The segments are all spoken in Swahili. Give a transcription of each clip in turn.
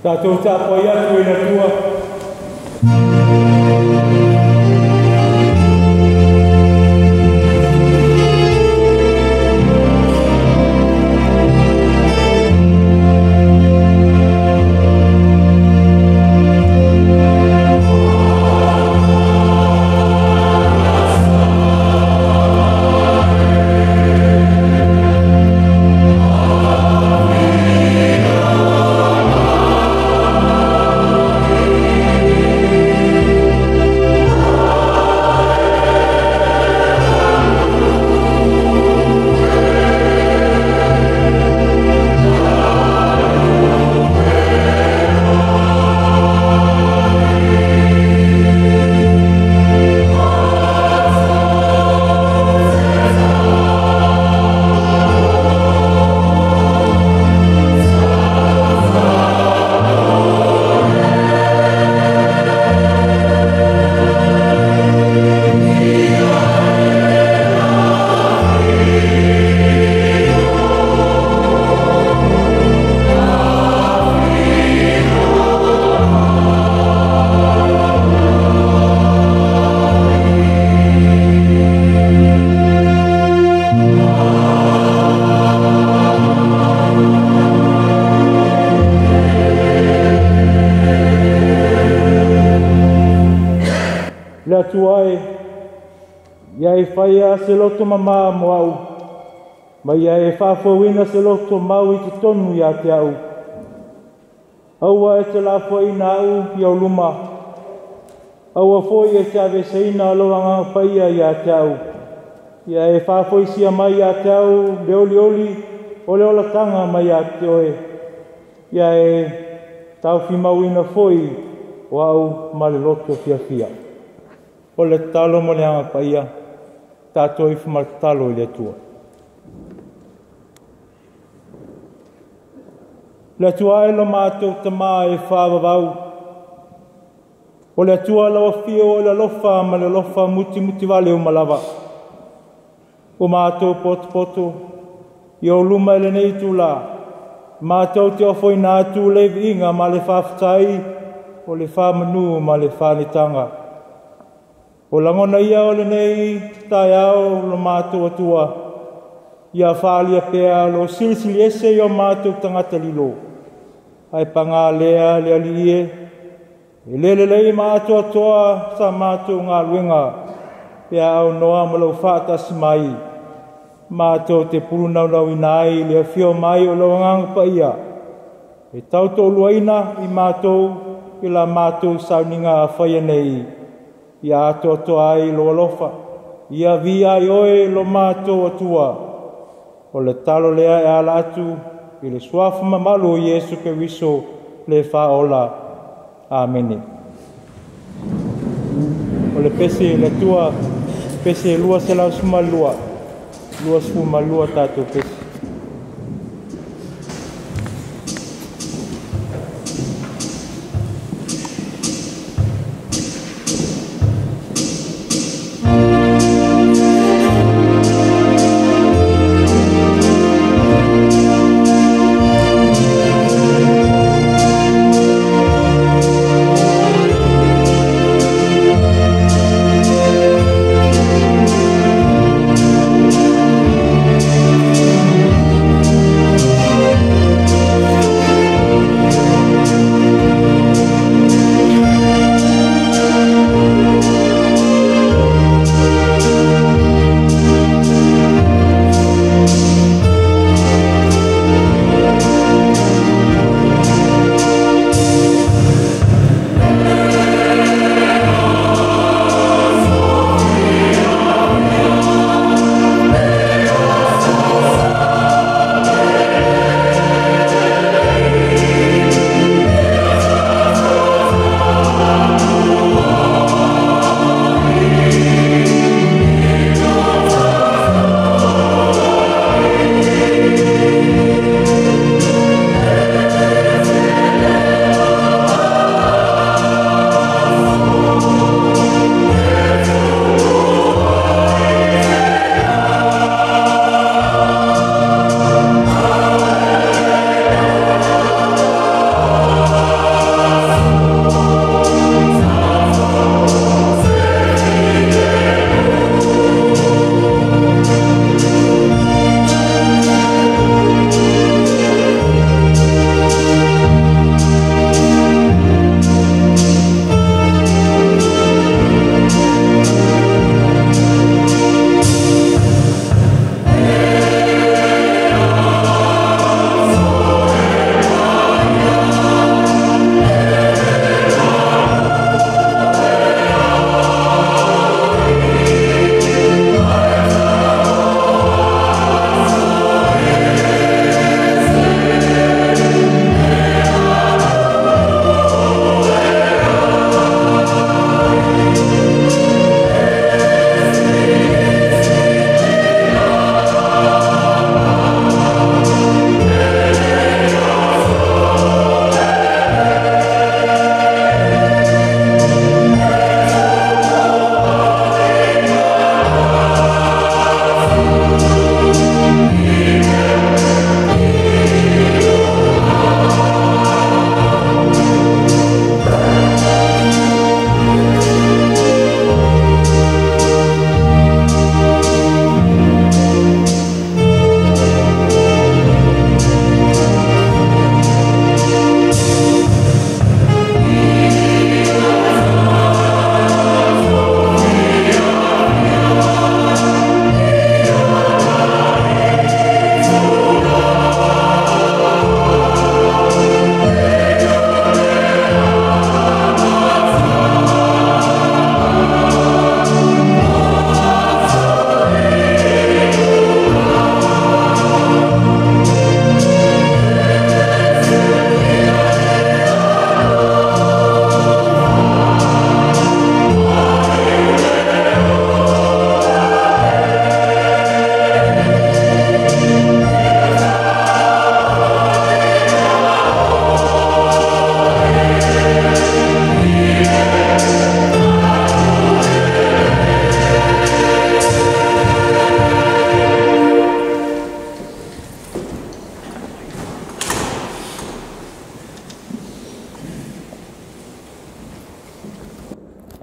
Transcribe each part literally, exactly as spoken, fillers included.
Tātou tāpoi atu e na tua. Le atuai, ia e whaia se loto mama mo au, ma ia e whawhauina se loto mau i te tonu ia te au. Aua e te la whaina au i au luma, aua whoi e te ave seina aloanga whaia ia te au. Ia e whawhaisia mai ia te au, le oli oli, o le ola tanga mai ia te oe. Ia e tau whimauina whoi o au ma le loto fia fia. O le talo mo le anga paia, tātou i whamatalo i le atua. Le atua e lo mātou tamā e whāwawau. O le atua lawa fio o le lofa ma le lofa muti muti wale o malawa. O mātou poto poto, i o luma ele nei tūla. Mātou te ofoi nā tū le inga ma le whawhatai, o le whamanu ma le whanitanga. O langona ia o le nei tai au lo mātou atua. Ia whaalia pēa lo silisili ese i o mātou tangata lilo. Ai panga lea lea li e. E lele lei mātou atoa sa mātou ngā luenga. Pēa au noa malau whātasi mai. Mātou te purunau nau inai lea whio mai o lau ngang pa ia. E tautou luaina i mātou i la mātou sauninga a whaia nei. Ia ato ato ai lo alofa, ia via i oe lo mātou atua. O le talo lea e ala atu, i le suafu mamalu o Iesu ke wiso le whaola. Amene. O le pese le tua, pese lua se lau suma lua, lua suma lua tātou pese. Thank you.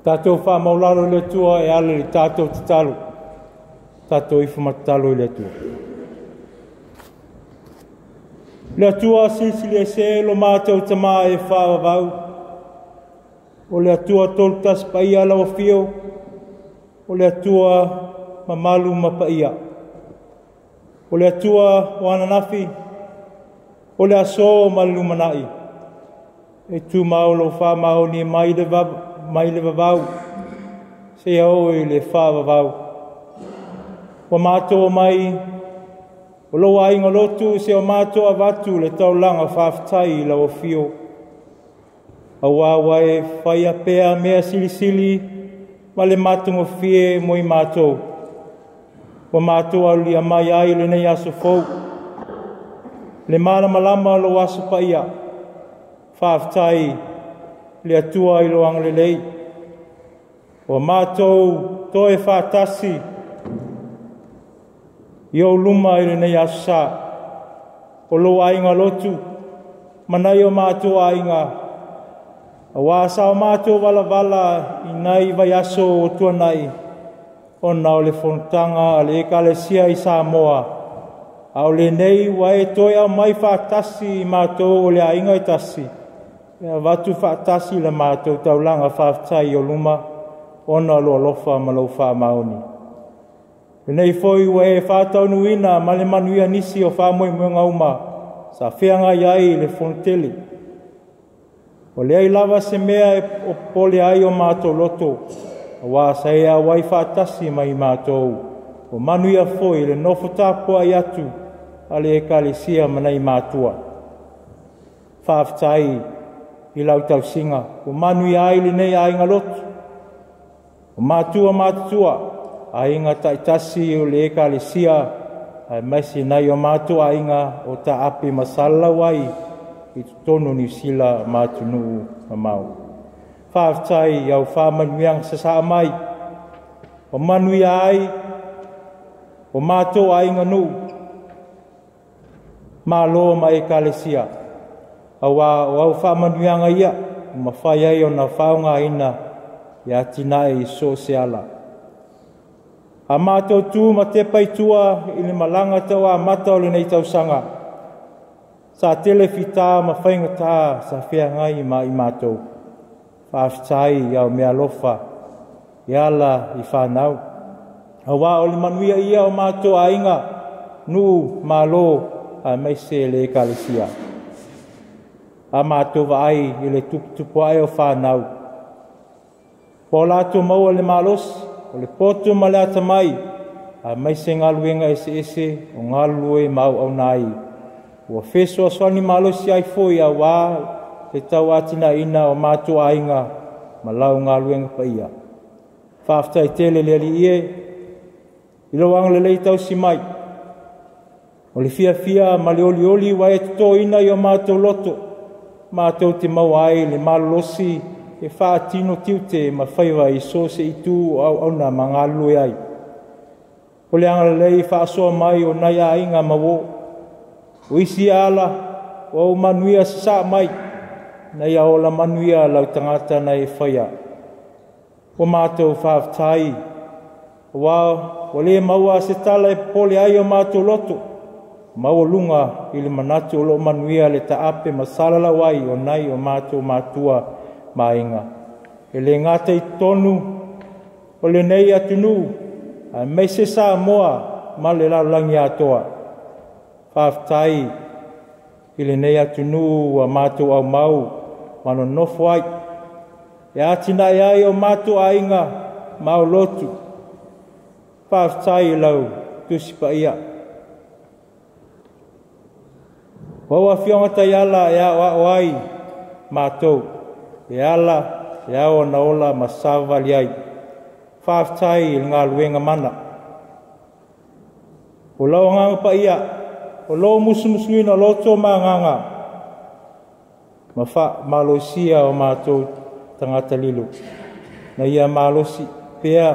Tātou whamaularo le tua e ale le tātou tatalu. Tātou i whamatalo le tua. Le tua silsili e se lo mātou tama e whawavau. O le tua toltas paia lau fio. O le tua mamalu mapaia. O le tua wananafi. O le aso malumanai. E tu maulo whamao ni mai le vabu. Mai le vavau, se au i le wha vavau. Wa mātua mai, o loa inga lotu se o mātua vatu le taulanga whaftai la o fio. A wawae whaia pea mea sili sili, ma le matungo fie mo i mātou. Wa mātua lia mai ai le nei aso fau. Le mana malama lo aso paia, whaftai le atua i loang le lei. O mātou toe whātasi i o luma i le nei asa. O lo ainga lotu, manai o mātou ainga. A wāsa o mātou wala wala i nai vai aso o tuanai. O nao le fontanga a le ekalesia i Samoa. A o le nei wae toe au mai whātasi i mātou o le ainga i tasi. Ia watu whaatasi la mātou taulanga whaftai o luma, ona lo alofa ma lau whamaoni. E nei foi ua e whātaunu ina ma le manuia nisi o whamoe muenga uma, sa whianga iai le fontele. O le ai lava se mea e o pole ai o mātou loto, a wā sa e a wai whaatasi mai mātou, o manuia foi le nofo tāpua i atu, a le ekalesia manai mātua. Whaftai, i lau tau singa, o manui ai le nei ainga lotu. O mātua mātua, ainga taitasi o le eka le sia, ai maisi nai o mātua ainga o ta api masala wai, i tono ni sila mātunu mamau. Whaaftai au whamanuiang sa sa mai, o manui ai, o mātua ainga nu, mālo ma eka le sia. Awa o au whamanuianga ia, ma whai ai o na whaunga ina, ia tina e so se ala. A mātou tū ma te paitua i le malanga tau a mata o le nei tau sanga. Sa tele fita ma whainga tā sa whea ngai ma i mātou. Whaafitai i au mea lofa, i ala i whanau. Awa o le manuia ia o mātou a inga, nu mālo a meise le ekalesia. A mātou ai i le tuputupu ai o whanau. Po lātou maua le malos, o le poto ma le atamai, a maise ngaluenga ese ese o ngalue mau au nai. Ua feso aswani malosi ai foi a wā, le tau atina ina o mātou ainga, ma lau ngaluenga pa ia. Whaaftai tele le ali ie, ilo wang le leitau si mai. O le fia fia ma le oli oli wa e tuto ina i o mātou loto. Mātou te mau ai le malolosi e whaatino tiute ma whaiwa i so se i tū au au na mga lue ai. O le anga lei whaasoa mai o nai a inga ma wo. O isi ala o au manuia sa mai. Nei a o la manuia lau tangata na e whaia. O mātou whaaftai. O wao, o le maua se tala e pole ai o mātou loto. Mau lunga i le manatu o lo manuia le taape masalala wai o nai o mātou mātua mainga. E le ngata i tonu o le nei atunu a meise sa moa ma le laulangi atoa. Whaaftai i le nei atunu a mātou au mau mano nofo ai. E atina e ai o mātou ainga mau lotu. Whaaftai i lau tusipa ia. Wawa fionga tai ala e a o ai mātou. E ala e a o na ola ma savali ai. Whaaftai i ngā luenga mana. O lau nganga pa ia. O lau musu musuina loto ma nganga. Ma wha malosia o mātou tangata lilu. Na ia malosi pea.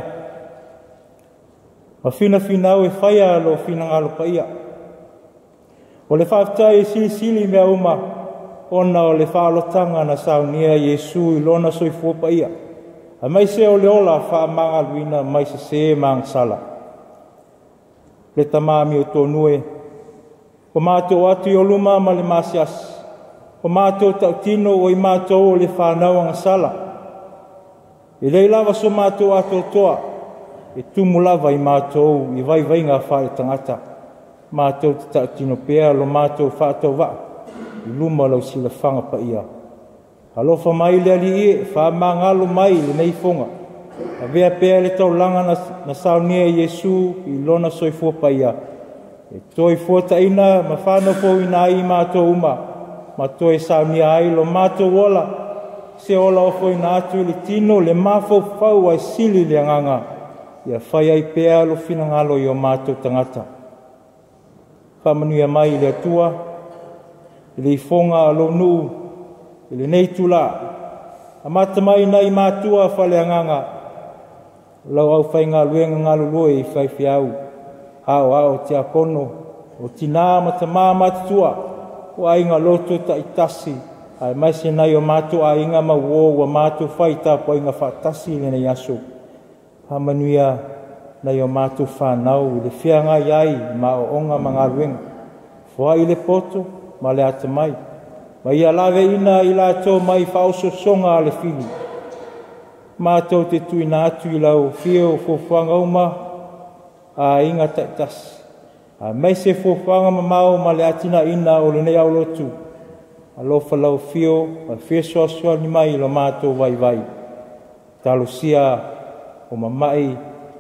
Ma fina finau e whaia lo fina ngalo pa ia. O le whaaftai sili sili mea uma, ona o le whaalotanga na saunia Yesu i lona soifua pa ia. A mai se o leola wha manga luina mai se se mang sala. Le tamami o tonue. O mātou atu i o luma ma le masias. O mātou tau tino o i mātou o le whanau anga sala. I lei lava so mātou atu o toa. E tumu lava i mātou i vai vai ngā whae tangata. Mātou te tau tino pēa lo mātou whātou wa. I luma lau sila whanga pa ia. Alofa mai le ali e, wha mangalo mai le nei fonga. A vea pēa le tau langa na, na saunia Yesu i lona soifua pa ia. E toi fuata ina, ma whana po ina ai mātou uma. Ma toi saunia ai lo mātou wola. Se ola ofo ina atu le tino, le mafau fau ai sili le anganga. Ia whai ai pēa lo fina ngalo i o mātou tangata. Whamanuia mai le atua, le ifonga alo nuu, le nei tula, a mata mai nei mātua whale anganga. Lau au whai ngā luenga ngā lulue i whai whiau. Hao ao te akono, o tina mata mā matatua, o ai ngā loto ta itasi. Ai mai se nei o mātua a inga ma uo wa mātua whai ta po inga whaatasi le nei aso. Hamanuia nei o mātua whanau, i le whianga iai, ma o onga ma ngā luenga. Fua i le poto, ma le ata mai. Ma ia lawe ina i la tō mai whaoso songa a le whili. Mātou te tui nā atu i lau whio fōwhanga uma a inga taitasi. A mai se fōwhanga ma mau ma le atina ina o le nei au lotu. A lofa lau whio, a whio soa ni mai lo mātou vai vai. Talo sia o mamai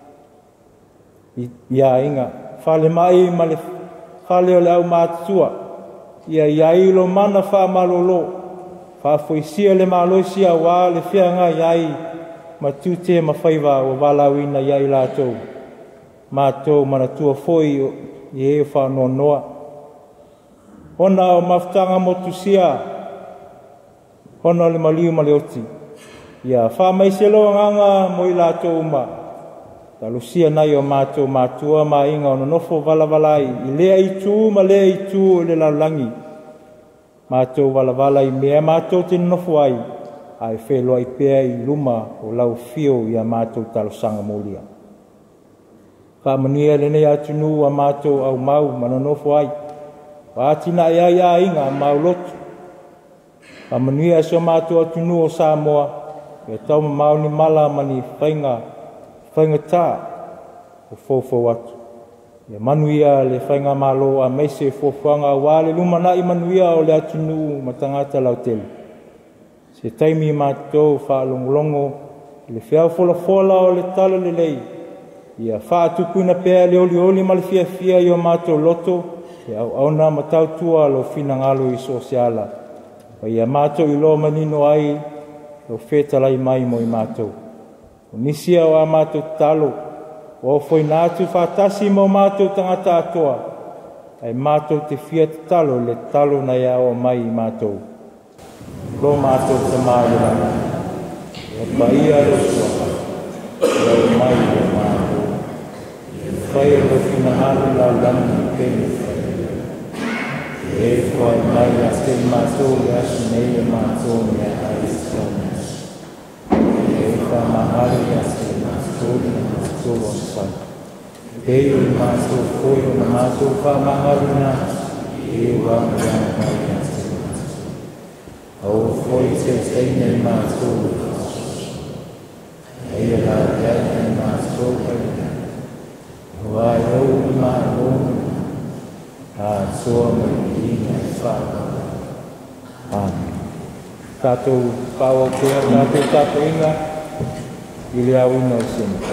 ia inga. Whale mai ma le whale o le au mātua. Ia iai lo mana wha malolo. Wha foisia le maloisia wā le whianga iai. Ma tūte ma whaiva o walawina iai lātou. Mātou mana tua foi i e wha no noa. Hona o maftanga motusia. Hona le maliu ma le oti. Ia wha mai se loa nganga mo i lātou uma. Talusia nai o mātou mātua ma inga o nofo valavalai. I lea i tū ma lea i tū o le laulangi. Mātou valavalai mea mātou te nofo ai. Ai wheloa i pēa i luma o lau fio i a mātou talosanga mōlia. Whamania le nei atunu a mātou au mau mana nofo ai. Wātina ia ia inga a mau lotu. Whamania so mātou atunu o Samoa. E tau ma mau ni mala mani whainga. Whainga tā o fōfō atu. Ia manuia le whainga malo a meise fōwhanga wā le luma na i manuia o le atunu ma tangata lau telu. Se taimi mātou whaalongolongo le whiau fola fola o le tala le lei. Ia whaatupuina pēa le oli oli ma le fia fia i o mātou loto. E au auna ma tautua lo fina ngalo i sosiala. Wa ia mātou i lo manino ai lo whetalai mai mo i mātou. O nisia o a mātou talo, o foi nātu whātasi mo mātou tangata atoa, ai mātou te fiat talo le talo na ia o mai i mātou. Lo mātou te māira, e paia lo sua, e o mai o mātou, e whai o fina haru la lani pēne whai. E whai mai a te mātou le asu nei e mātou mea ai tōna. Mahari a se mātou na mātou o sai. Hei o mātou koi o na mātou wha mahari na e wāma ia mahari a se mātou. Au koi se teine mātou. Hei a la reai mātou kai. Wai au i mātou. A soa mai ina e whaka. Amen. Tātou pāua kea, tātou tātou inga. Ili au ino sini.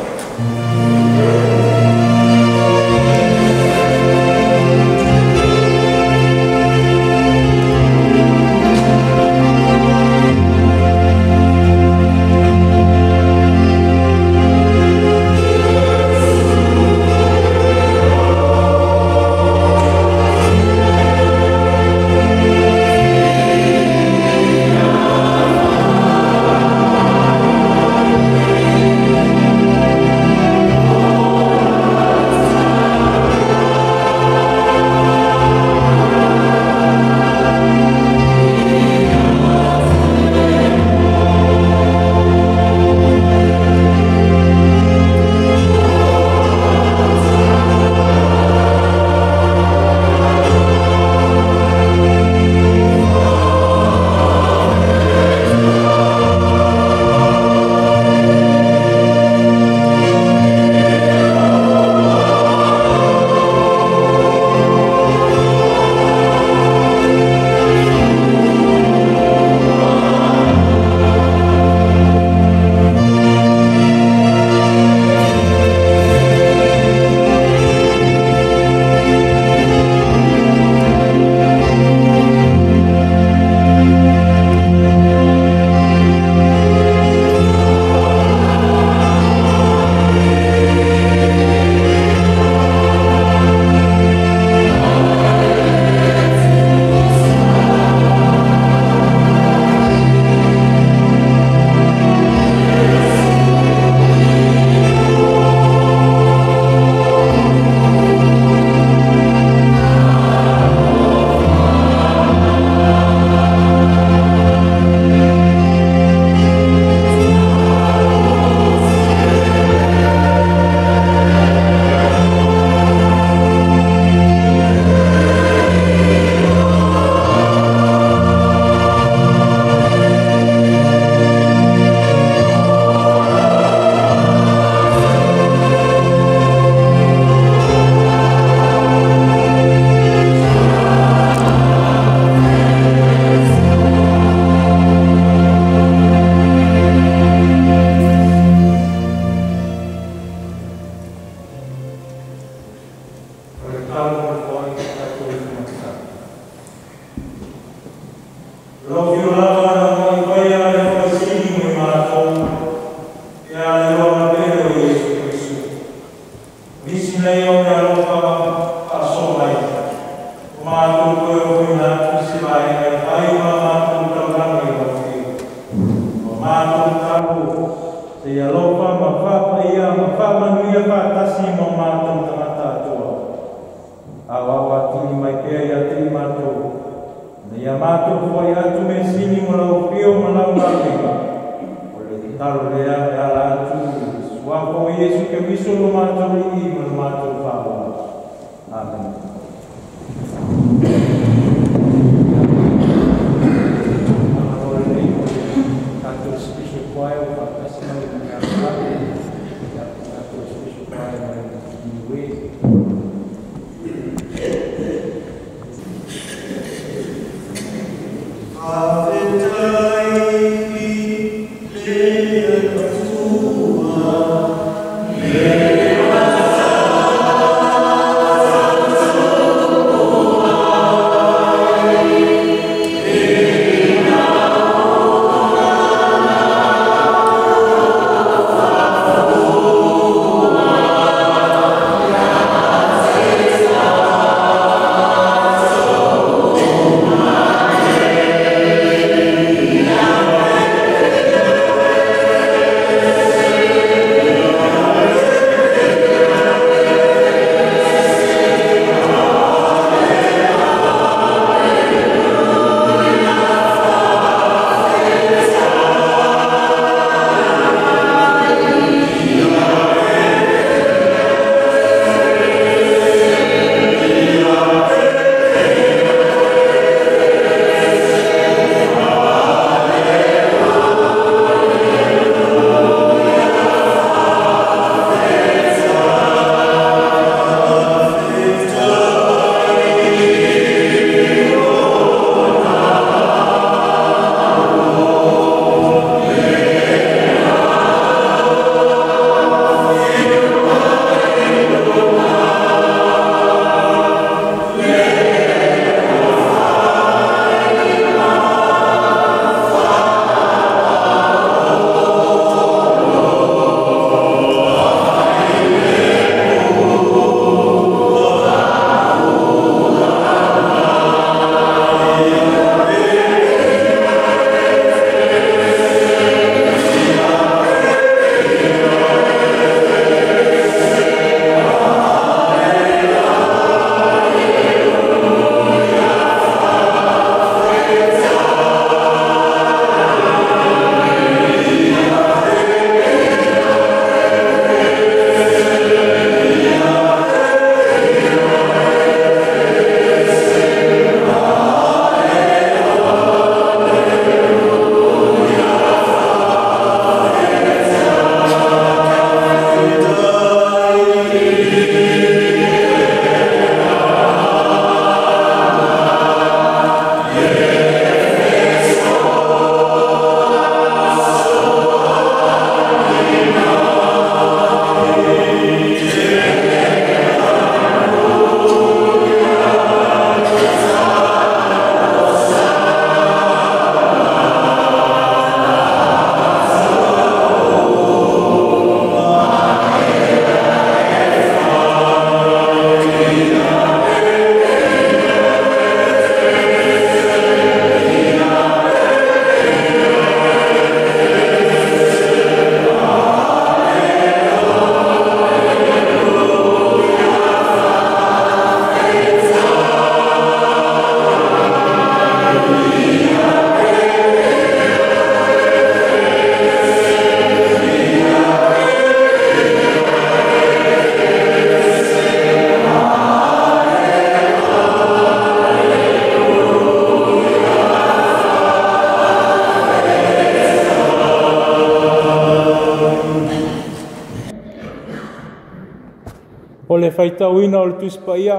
o le faitauina o le tusi paia,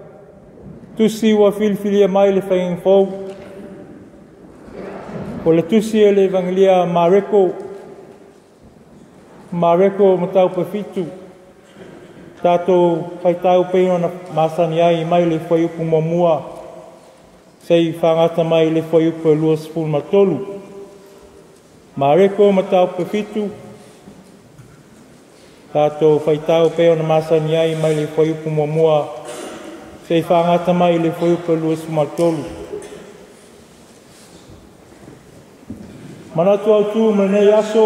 tusi ua filifilia mai le faigafou, o le tusi e le evangelia Mareko, Mareko matau pafitu, tātou faitau pei ona masani ai mai le faiupu mamua, sei whangata mai le whai upa lua sepulu matolu. Ma reko matau pefitu, tātou whaitau peo na masani ai mai le whai upa mua mua, sei whangata mai le whai upa lua sepulu matolu. Mana tu au tu menei aso,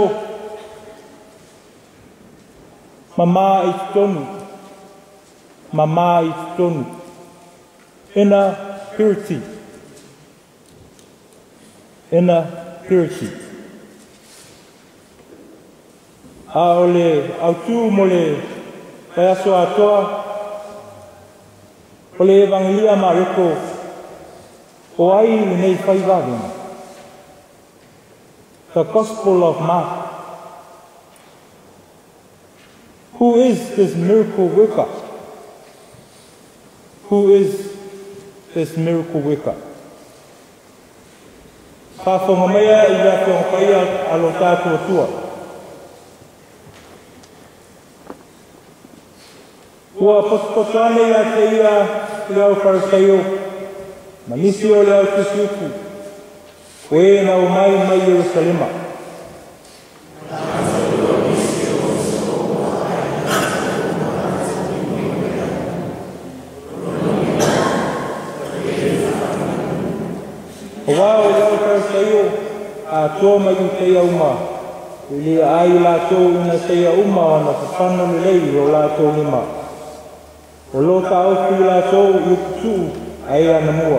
mama i tonu, mama i tonu, inner purity, inner purity. A ole au tu mo le pai aso atoa, o le evangelia ma reko, o ai nei whai wāwina. The Gospel of Mark. Who is this miracle worker? Who is this miracle worker? Whawhonga mea i rea te onkaia alo tātua tua. Kua potpotane ia te ia te au wharasaio, manisi o le au tusiuku. O e na o mai mai Jerusalema. O wao lau karasaio a tō mai u teia uma. I li ai la tō ina teia uma o na whapano le lei o la tō lima. O lo ta ofi la tō i kutu ai ana mua.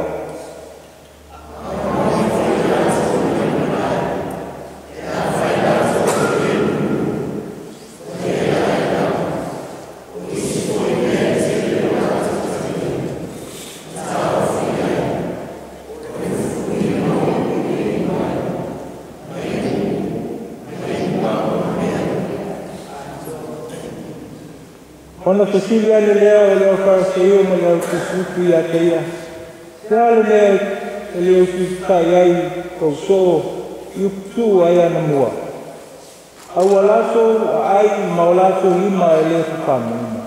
Ona Cecilia le lea o leo whaaseo ma leo kusuku i a teia. Te ale lea e leo kusuka i ai kou so i uputu ai ana mua. Au a laso a ai ma o laso lima e leo kupama ima.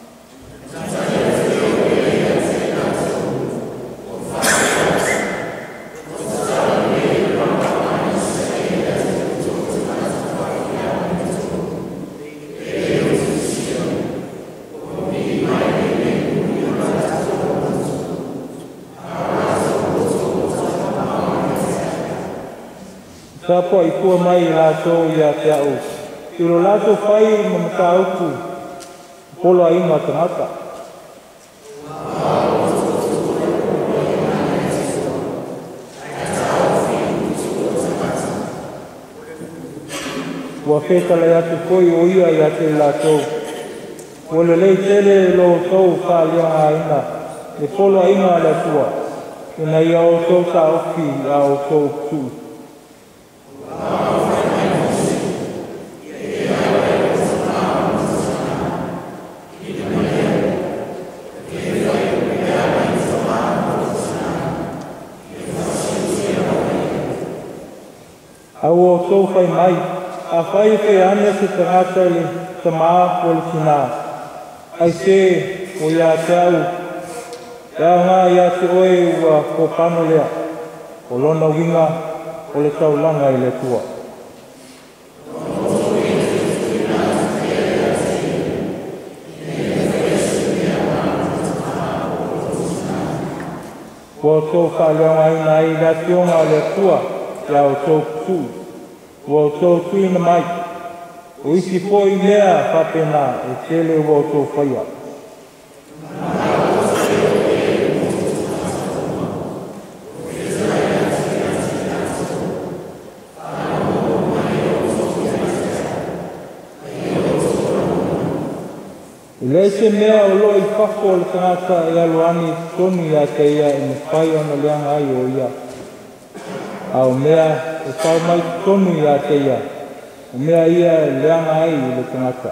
Sapo i kua mai lato i a te au. I lo lato whai ma mata auku, polo a inga tangata. Ua whetala i atu koi o ia i a te lato. Ua le lei tele lo tau wha lianga ina, le polo a inga la tua. Ina i au tau sa oki i au tau tu. Au o tau whai mai, a whai whai ane se te ngata le te maa o le tina. Ai se o ia te au, ia ngā ia te oe ua ko pano lea, o lona winga o le taulanga i le tua. Ua tau whaleonga ina i la tionga o le tua, ia o tau tu. Ua tau tuina mai, o isi poi mea whapena e tele ua tau whaia. I leise mea o lo i whako o le tangata e aluani tonu ia te ia e me whai ona leanga ai o ia. Au mea e whai mai tonu ia te ia, o mea ia e leanga ai i le tangata.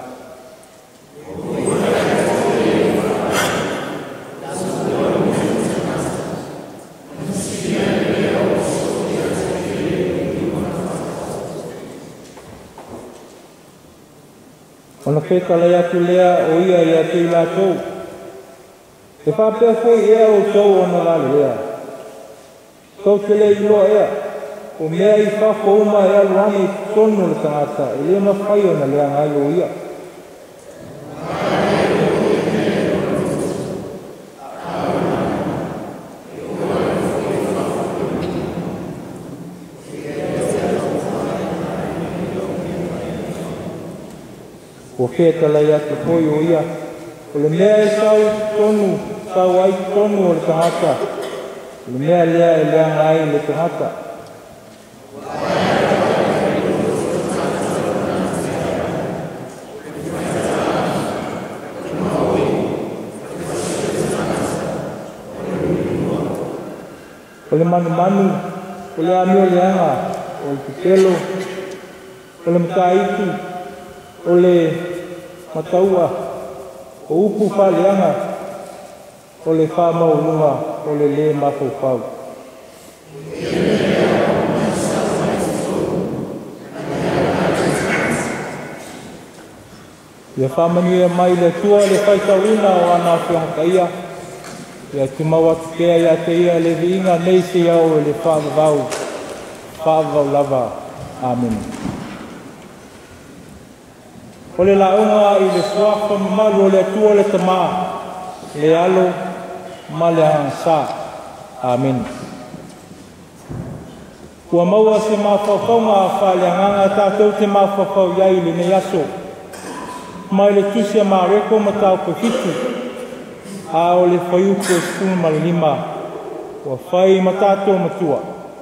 Ona whekala ia tu lea o ia ia te ila tau. E whapea fwoi ea o tau ona lale lea. Kau te le iloa ea. O mea i whako uma e aluane i tonu le tangata. E le mawhai o na lea ngai o ia. O ke talai atu poi o ia. O le mea e sau tonu, sau ai tonu o le tangata. O le mea lea e lea ngai le tangata. O le manu manu, o le amio leanga, o le pitelo, o le mtaitu, o le mataua, o upu whaleanga, o le whamaununga, o le le mafofau. Ia whamanuia mai le tua le whaitawina o ana whiongakaia. Ia tumau atu kea ia te ia le viinga nei se iau e le whaavavau, whaavavau lava. Amen. O le launga i le suafa mamalu o le atua le tamaa, le alo ma le hansa. Amen. Kua maua se mawhawhaunga a whaleanganga tātou te mawhawhau iai le nei aso. Mai le tusia mareko ma tau pefitu. A o le whaiuku e sunu ma le lima. Ua whai ma tātou matua.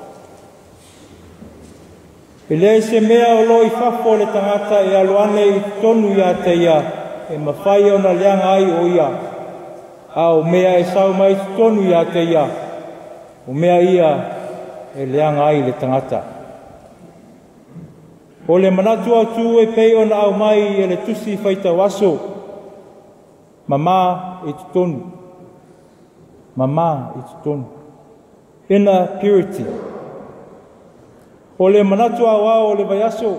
E lei se mea o loi whafo le tangata e aluane i tonu ia te ia. E mawhai o na leanga ai o ia. A o mea e sau mai tonu ia te ia. O mea ia e leanga ai le tangata. O le manatu atu e pei ona au mai e le tusi whaita waso. Mama e tutonu. Mama e tutonu. Inner purity. O le manatu awa o le vaiaso.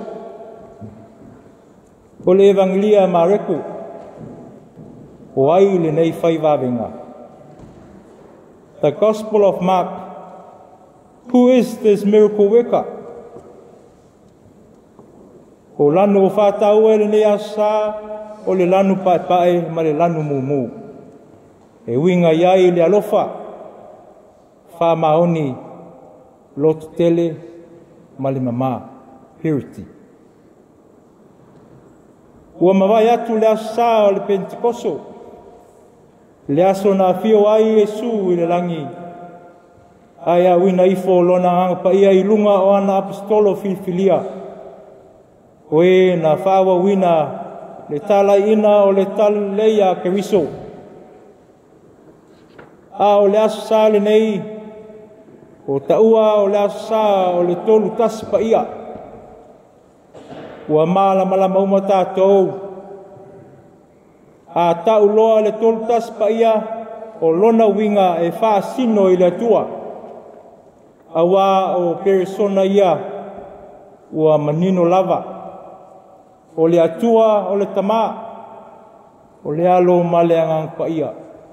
O le evangelia mareko. O ai le nei whai wawenga. The Gospel of Mark. Who is this miracle worker? O lanu o whātau e le nei asa, o le lanu pae ma le lanu mumu. E winga iai le alofa, wha maoni, lotu tele, ma le mama, purity. Ua mawai atu le asa o le Pentekoso, le aso na fio ai e su i le langi. Ai a wina ifo lona hanga pa ia i lunga o ana apostolo filfilia. Oe na whawa wina le tala ina o le tal leia ke wiso. A o le aso sa le nei, o taua o le aso sa o le tolu tas pa ia. Ua mala mala mauma tātou. A tau loa le tolu tas pa ia o lona winga e wha sino i le atua. Awa o peresona ia ua manino lava. O le atua, o le tama, o le alo ma le angang pa ia.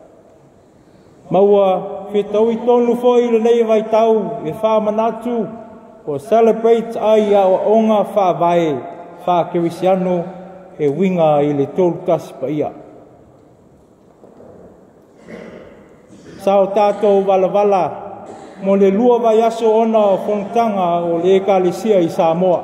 Maua, whetau i tonu foi le nei vai tau, e wha manatu, o celebrate ai a o onga wha vae, wha kerisiano, e winga i le tolu kasi pa ia. Sao tātou wala wala, mo le lua vai aso ona o whongtanga o le ekalisia i Samoa.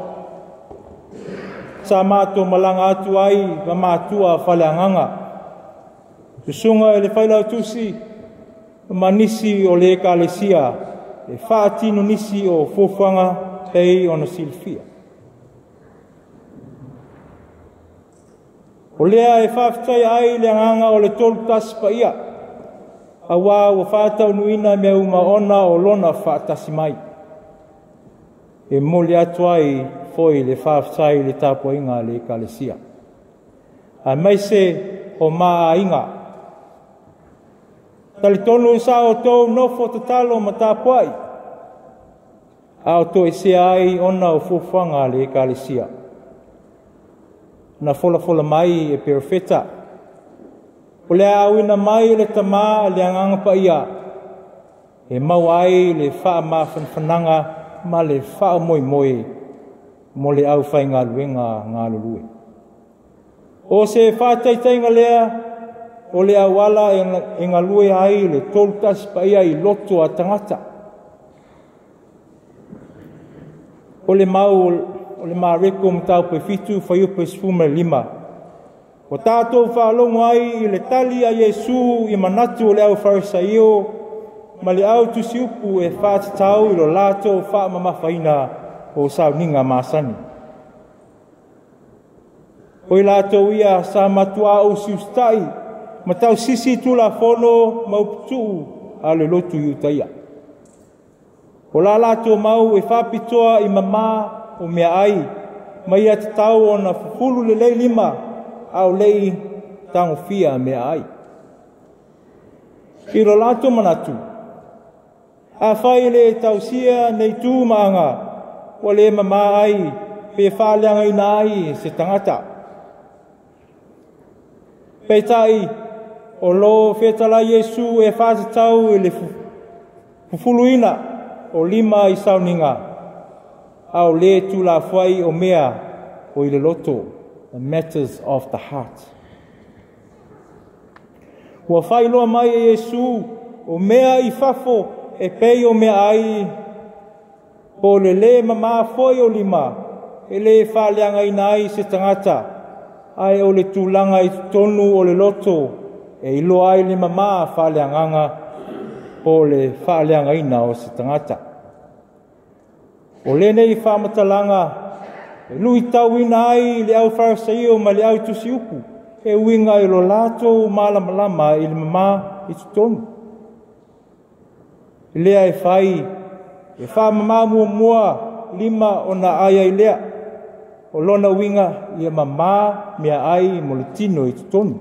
Sa mātou malanga atu ai, wa mātua whaleanganga. Tusunga e le whailau tusi, manisi o le ekalesia, e whaatino nisi o fōwhanga hei ona silfia. O lea e whaafitai ai le anganga o le tolu taspa ia, a wā o whaatau nuina mea uma ona o lona whaatasi mai. E mole atu ai, foi le whaafitai le tāpua inga le ekalesia. A maise o maa inga. Tali tonu i sa o tōu nofo te talo ma tāpua i. A o tō e se ai ona o fōwhanga le ekalesia. Na fola fola mai e perfeta. O le awina mai le tamā le anganga pa ia. e mau ai le wha ma whanwhananga ma le wha moi moi mo le au whai ngā luenga ngā lulue. O se whātaitainga lea, o le awala e ngā lue ai le tolutas pa ia i loto a tangata. O le mau, o le maa reko mtau pe fitu whaiupe sfume lima. O tātou whaalongo ai i le tali a Yesu i manatu o le au Farisaio, ma le au tusiupu e whātatau i lo lātou whaamamawhaina o sauninga māsani. O i lātou ia sa matua o siustai, ma tau sisi tula whono mauputu a le lotu i utaia. O la lātou mau e whapitoa i mamā o mea ai, ma ia te tau o na fufulu le lei lima, au lei tango fia mea ai. I lo lātou manatu, a whai le tausia nei tū maanga, o le mamā ai, pe whāleanga ina ai se tangata. Peitai, o lo whetala Yesu e whātatau i le fufuluina o lima i sauninga, au le tu la whai o mea o i le loto, the matters of the heart. Ua whai loa mai e Yesu o mea i whafo e pei o mea ai, po le le mamā foi o lima, e le whāleanga ina ai se tangata, ai o le tūlanga i tonu o le loto, e ilo ai le mamā whāleanganga o le whāleanga ina o se tangata. O le nei whāmatalanga, e lui tau ina ai le au Farisaio ma le au tusiupu, e uinga i lo lātou malamalama i le mamā i tonu. I lea e whai, e whāmamā mua mua lima o na aia i lea, o lona winga i a mamā mea ai mo le tino i tonu.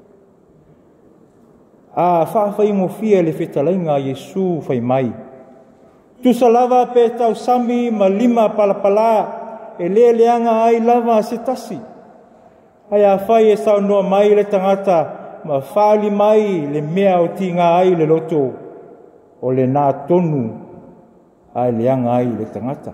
A whawhai ngofia le whetalainga Yesu whai mai. Tusa lava pe tau sami ma lima palapala e lea leanga ai lava se tasi. Ai a whai e sau noa mai le tangata ma whali mai le mea o tinga ai le loto o le nā tonu ai leanga ai le tangata.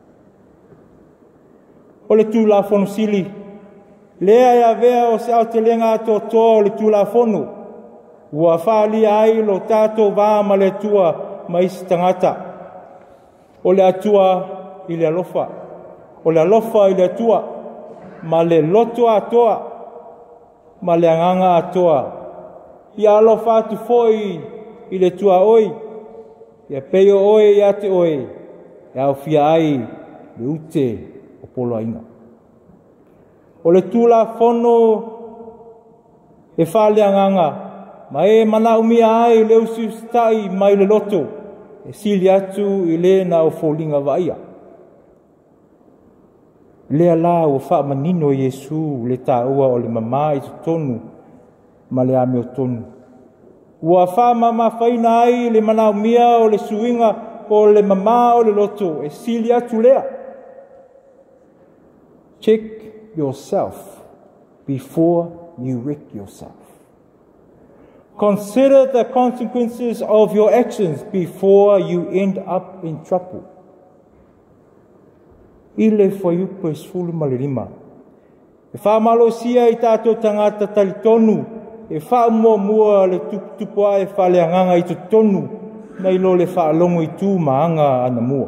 O le tūla fono sili, lea e a vea o se au te lenga ato toa o le tūla fono, ua whali ai lo tātou vā ma le tua ma isi tangata. O le atua i le alofa, o le alofa i le atua, ma le loto atoa, ma le anganga atoa. I alofa atu foi i le tua oi, ia peio oi i ate oi, e au fia ai le ute o polo ainga. O le tūla fono e whale anganga, ma e mana umia ai le usi ustai mai le loto, e sili atu i le na o fōlinga vaia. Lea la o wha manino Yesu le tā ua o le mamā i tonu, ma le ame o tonu. Ua wha mama whaina ai le mana umia o le suinga o le mamā o le loto, e sili atu lea. Check yourself before you wreck yourself. Consider the consequences of your actions before you end up in trouble. Ile whaiupa sfulu malirima. E whamalo sia i tātou tangata talitonu, e whaamua mua le tupua e whaleanganga i tonu, nei lo le whaalongo i tū maanga ana mua.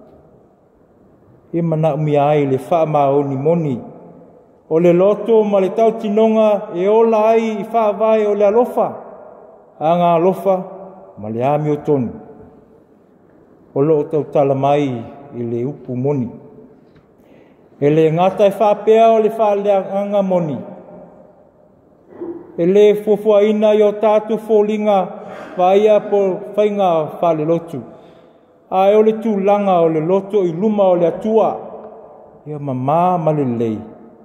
E mana umi ai le whaamao ni moni, o le loto ma le tau tinonga e ola ai i whaavai o le alofa, anga alofa ma le ami o tonu. O lo tau tala mai i le upu moni. E le ngata e whapea o le whaaleanga moni. E le fufua ina i o tātu fōlinga whaia po whainga whale lotu. A e o le tūlanga o le loto i luma o le atua. E o mamā ma le lei.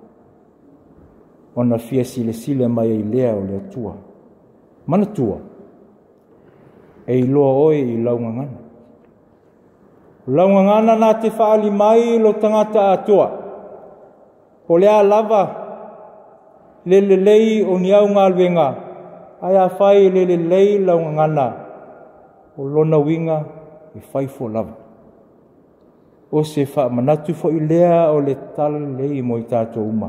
Ona fia sile sile mai e lea o le atua. Mana tua. E i loa oe i laungangana. Laungangana nā te whaali mai lo tangata atua. O lea lava, le le lei o ni au ngā luenga, ai a whai le le lei laungangana, o lona winga i fai fo lava. O se wha manatu fo i lea o le tala lei mo i tātou uma.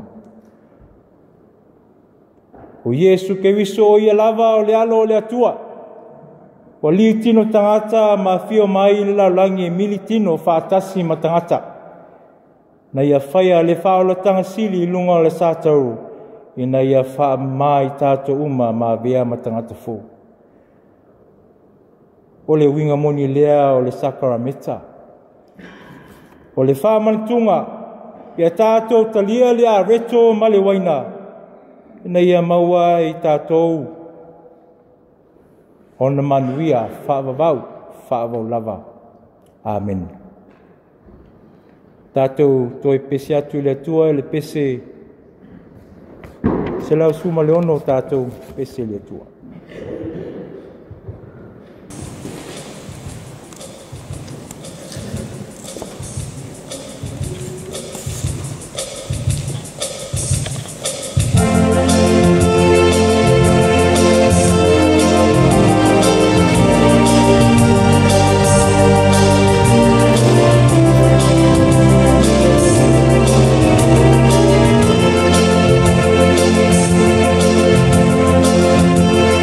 O Iesu ke wiso o ia lava o le alo o le atua. O li tino tangata ma fio mai le laulangi e mili tino whaatasi ma tangata. Na ia whaia le whaola tanga sili i lunga o le sātau. I na ia wha mai tātou uma ma vea ma tangata fo. O le winga moni lea o le sakarameta. O le wha manitunga, ia tātou talia le a reto ma le waina. Ina ia maua i tātou. Ona manuia, whaavavau, whaavau lava. Amen. Tātou toi pese atu le atua e le pese. Se lau suma le ono tātou pese le atua. Thank you.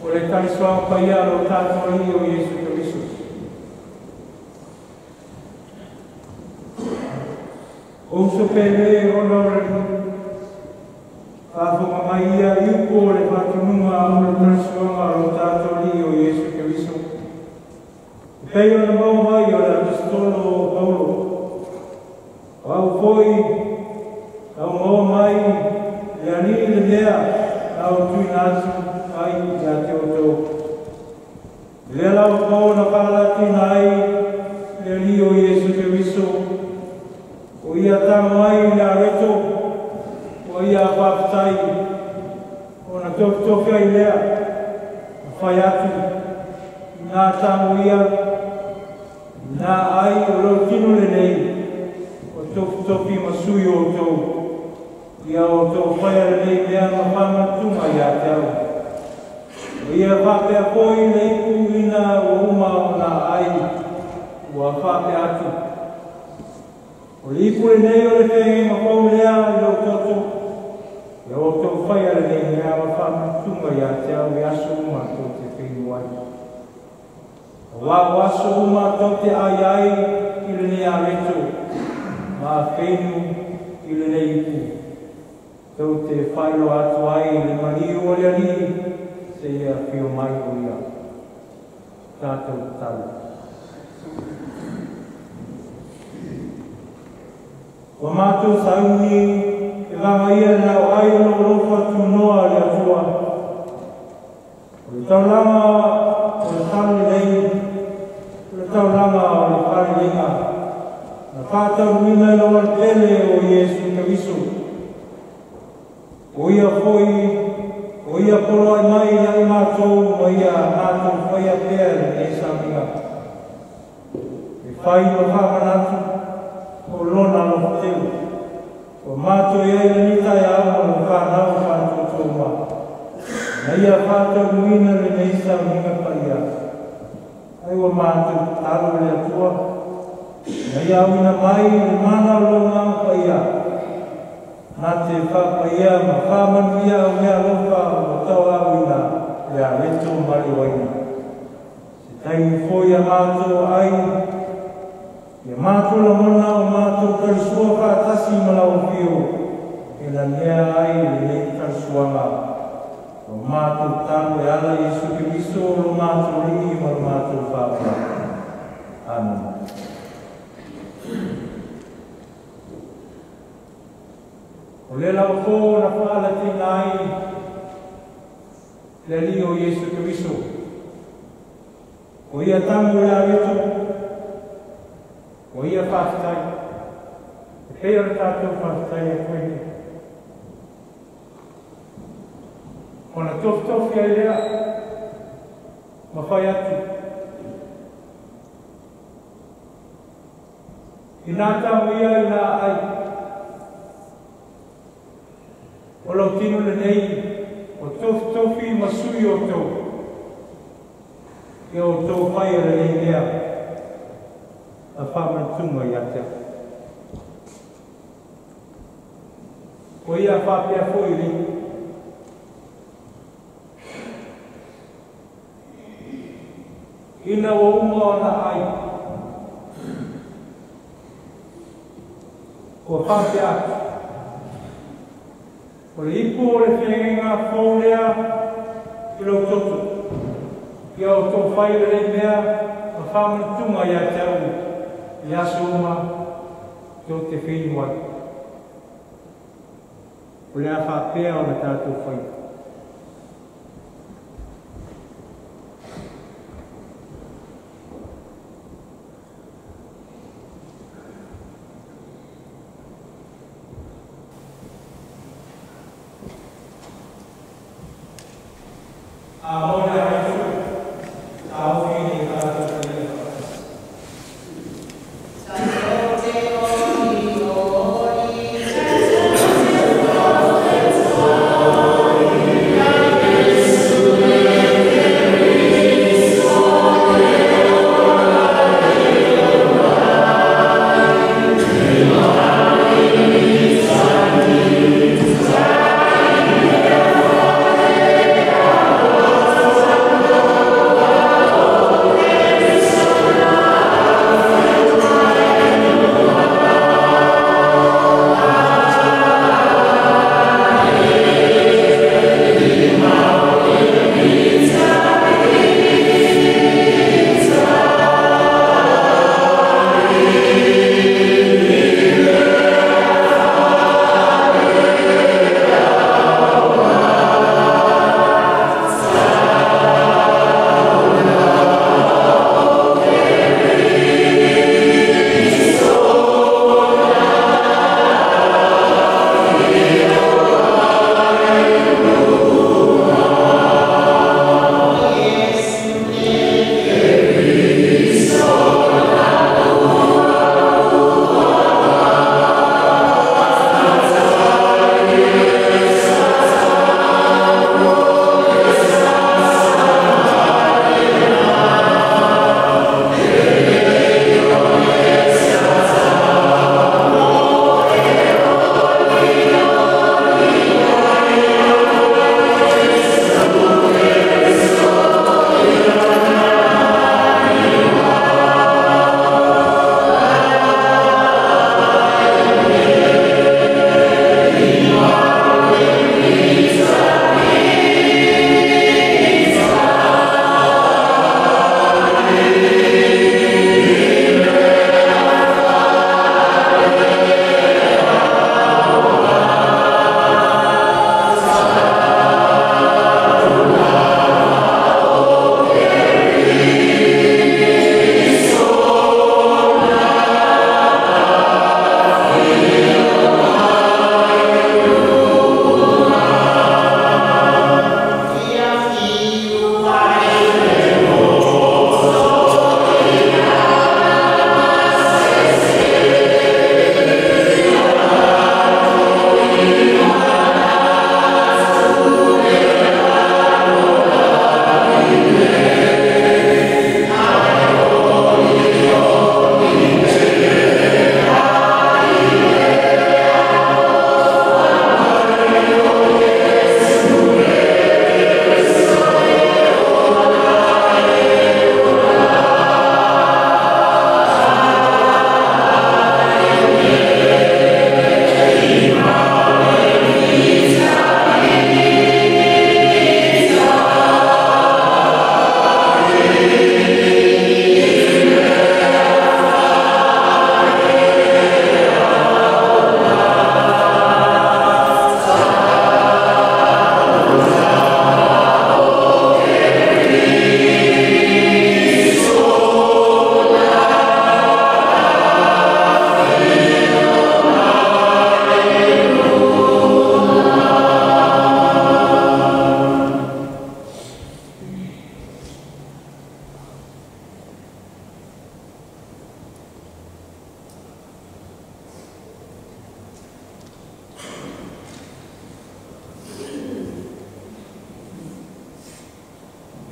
O le talisoa paia lo tātou i o Iesu Keriso. O uso pele o lorani. Whāwhunga mai ia iuko le whātununga o le talisoa lo tātou i o Iesu Keriso. Pei o na mau mai o le apostolo o Paulo. Au foi, au mau mai, le ani le mea, au tui nātu. Ai, ia te o tō. Le lau kō na whālati nai, le li o Iesu Keriso. O ia tango ai na reto, o ia whāwhtai. O na tō tōwhia i lea, na whai atu. Nā tango ia, nā ai o lau tino le nei, o tō tōwhi masui o tō. Ia o tō whaia le nei mea ma whāmatunga ia te au. Ia whapea koi nei kuina o uma o nā ai, ua whapea atu. O lipure nei o le whengi ma kau lea i o toto, ia o tō whaia nei mea ma whamatunga ia te au i aso uma tō te whengu ai. Wā o aso uma tō te ai ai i le nei a reto, ma whengu i le nei ipu. Tō te whailo atu ai i le maniu o le ani, se ia whio mai o ia. Tātou tau. Wa mātou sauni, e wanga ia nau ai no rofa tu noa le atua. O le taulanga o le tali lei, o le taulanga o le pari lenga. Na whātau mina no al pele o Iesu Keriso. O ia foi, o ia polo ai mai ai mātou, o ia mātou whaia pēr e saminga. E whai no whamanatu, o lona no teu. O mātou ia i nita e awa no whanau whanau tōma. Na ia whātou muina le nei saminga paia. Ai o mātou talo le atua. Na ia uina mai le mana longa paia. Nā te whakaia ma whamanuia o mea lofa o tau awina e a reto mari waina. Se taimi fōi a mātou ai, e mātou la mona o mātou karisua whātasi ma lau whio, e na mea ai le nei karisuanga. O mātou tāko e ala Iesu Keriso o mātou ringi ma mātou whāpua. Amen. O le lau kō na whaalati nai le li o Iesu Keriso. O ia tango le areto, o ia whaatai, e pēr tātou whaatai e koe. O na tof tofi ai lea, ma whai atu. I nā tango ia i nā ai, o lau tino le nei, o tof tofi masui o tō. E o tō whaia le nei mea, a whamantunga i atea. O ia whapea fōi ri. Ina o uma o na ai. O whapea atu. O le ipu o le whenga whaulea i lau toto. Ia o tō whai le mea a whamantunga i a tau i aso uma tō te whenua. O le a whapea o le tātou whai. Amen.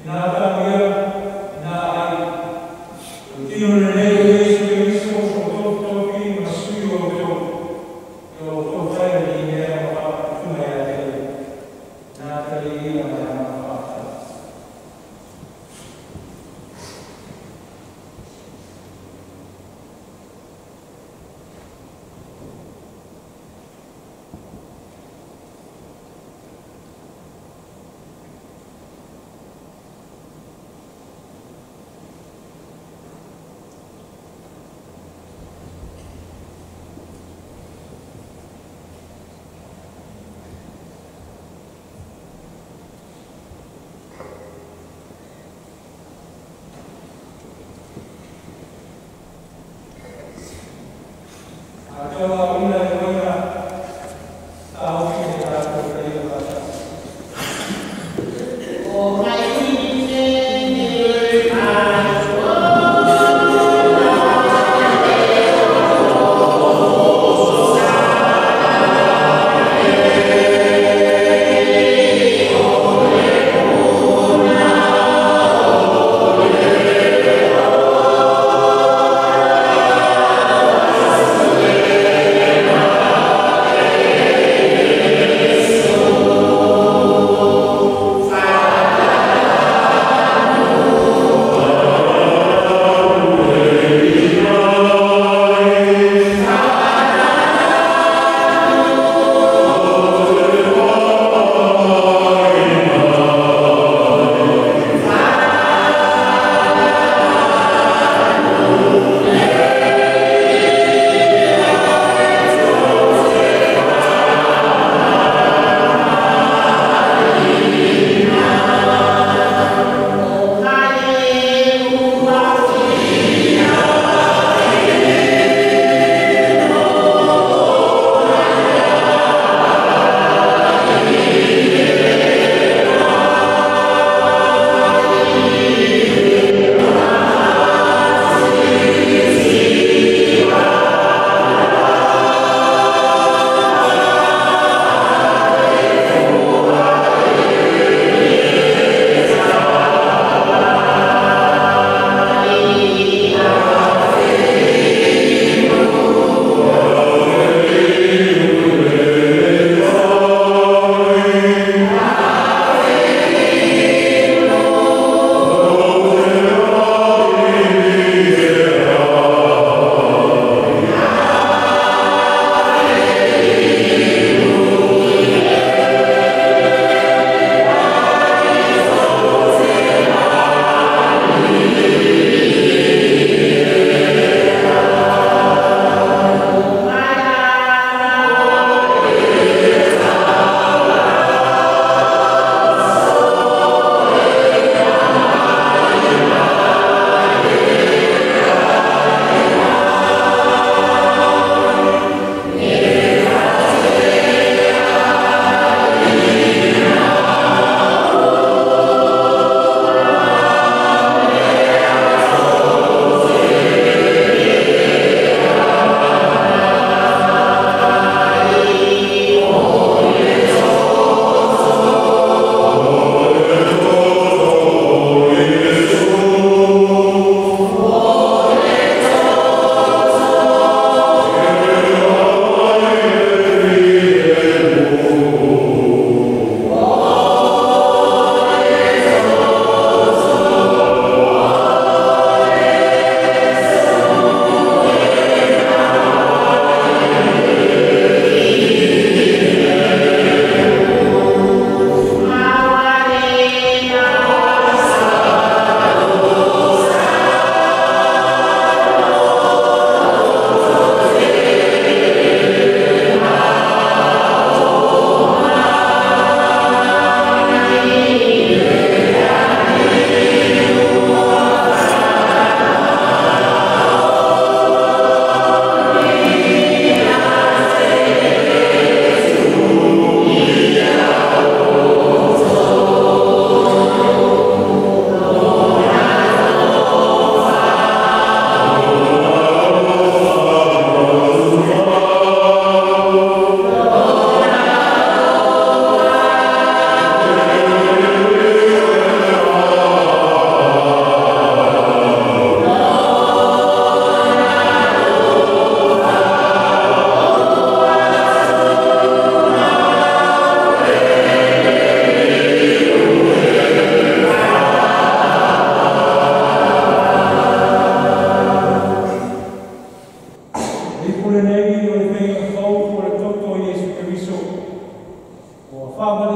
Amen.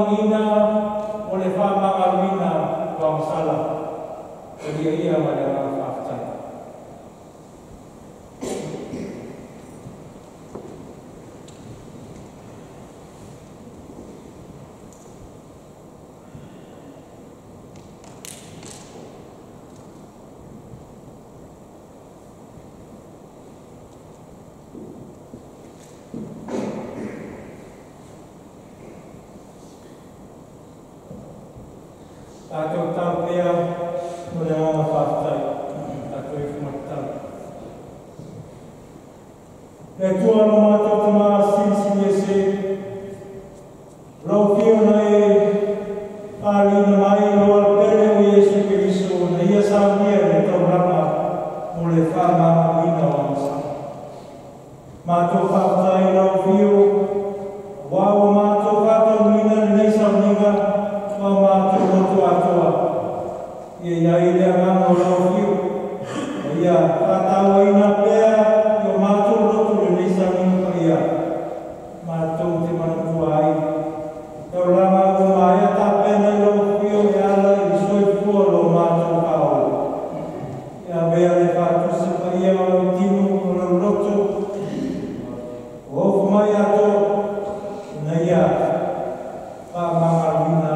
whamaningina o le whamangaruina wa masala. O ia ia wa le whaftai. Tātou tau pea, mo le anga whaftai, tātou e whumatau. E tua no mātou te maa sinsini e se, rau whio na e whārina mai no alpere o Iesu Kiriso, na ia sāmia e tau rama mo le whāmama wina o amasa. Mātou whaftai rau whio, wāo mātou kātou mina nei sauninga, o mātou roto atoa. Ia ia i lea ngana o rau whio. Ia kātaua ina pēa i o mātou roto le neisa minka ia. Mātou te manatua ai. Tau ranga o maia tā pēna i rau whio e ala i soi pua lo mātou kaola. Ia bea le whātusa pa ia o tino o rau roto. O ofu mai ato na ia wha mangaruina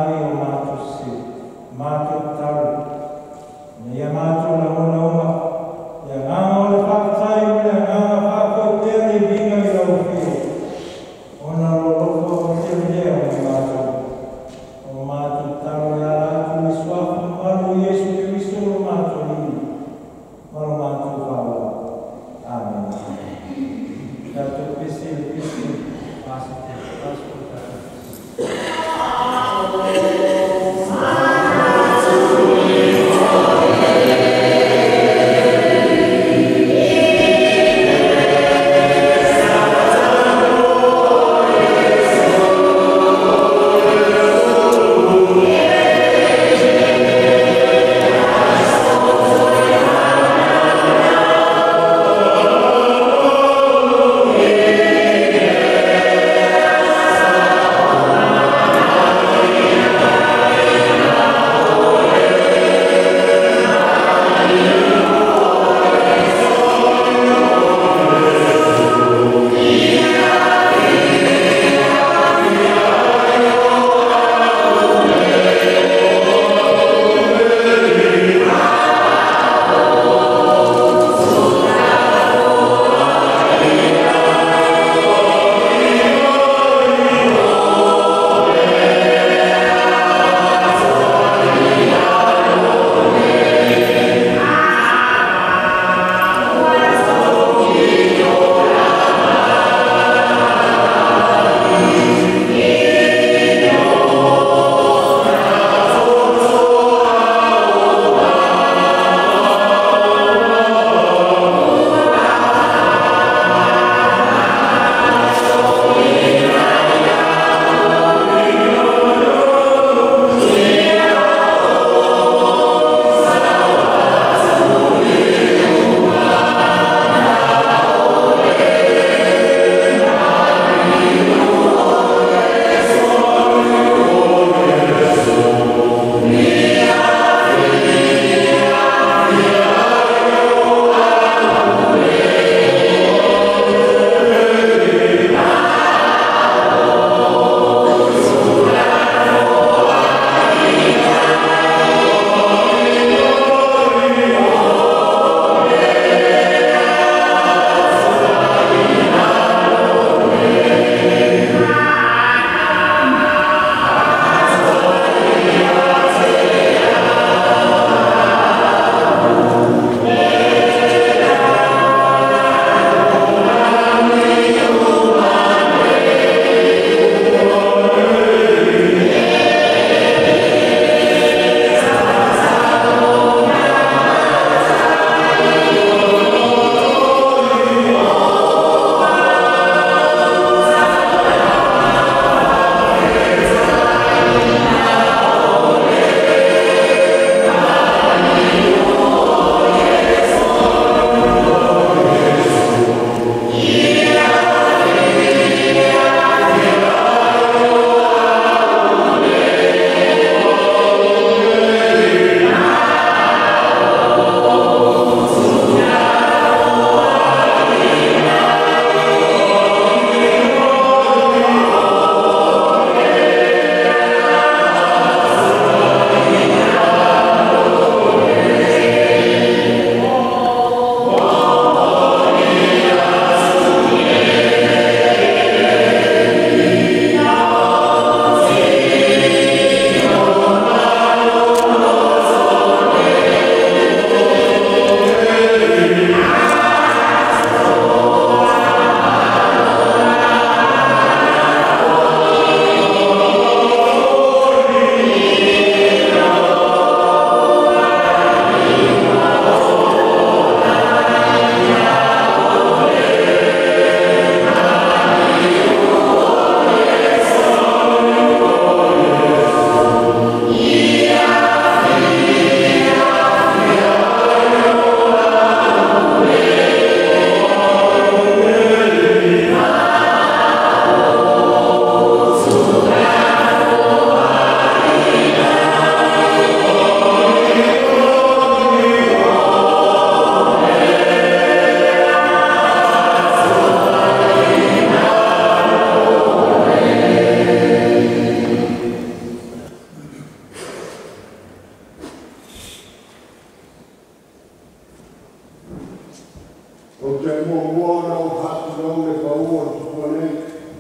o te mua mua na o hatu na ule pa ua o tukua nei.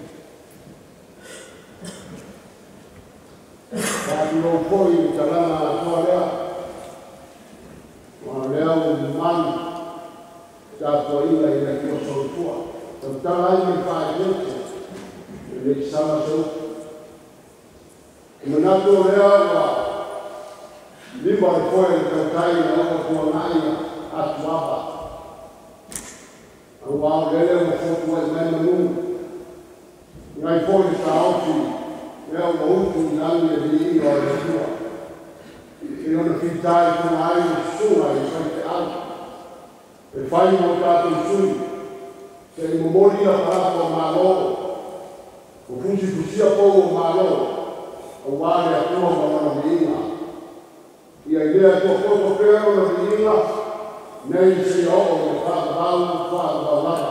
Hatu na upoi i talanga a tua lea. Wa lea o mani. Tātua ina i na kia sorutua. Tau tala i me whae lete. E le kisama sau. I manatu o lea wa lima o koe i tau tai na oka tua nai atu apa. Au wao lele o fotu e mena nungu. Ngai fōi ta auti, leo ma utu i langi e vi inga o le tua. I ona fitai kuna ai o sunga i sai te au. E whai mo tātou sui, se i momori a parako o mālo, o fusi kusia pou o mālo, o wāre a tua ma wana vi inga. Ia i lea tua koto pēra o na vi inga, nei se o o me whakabau, whakabau laka.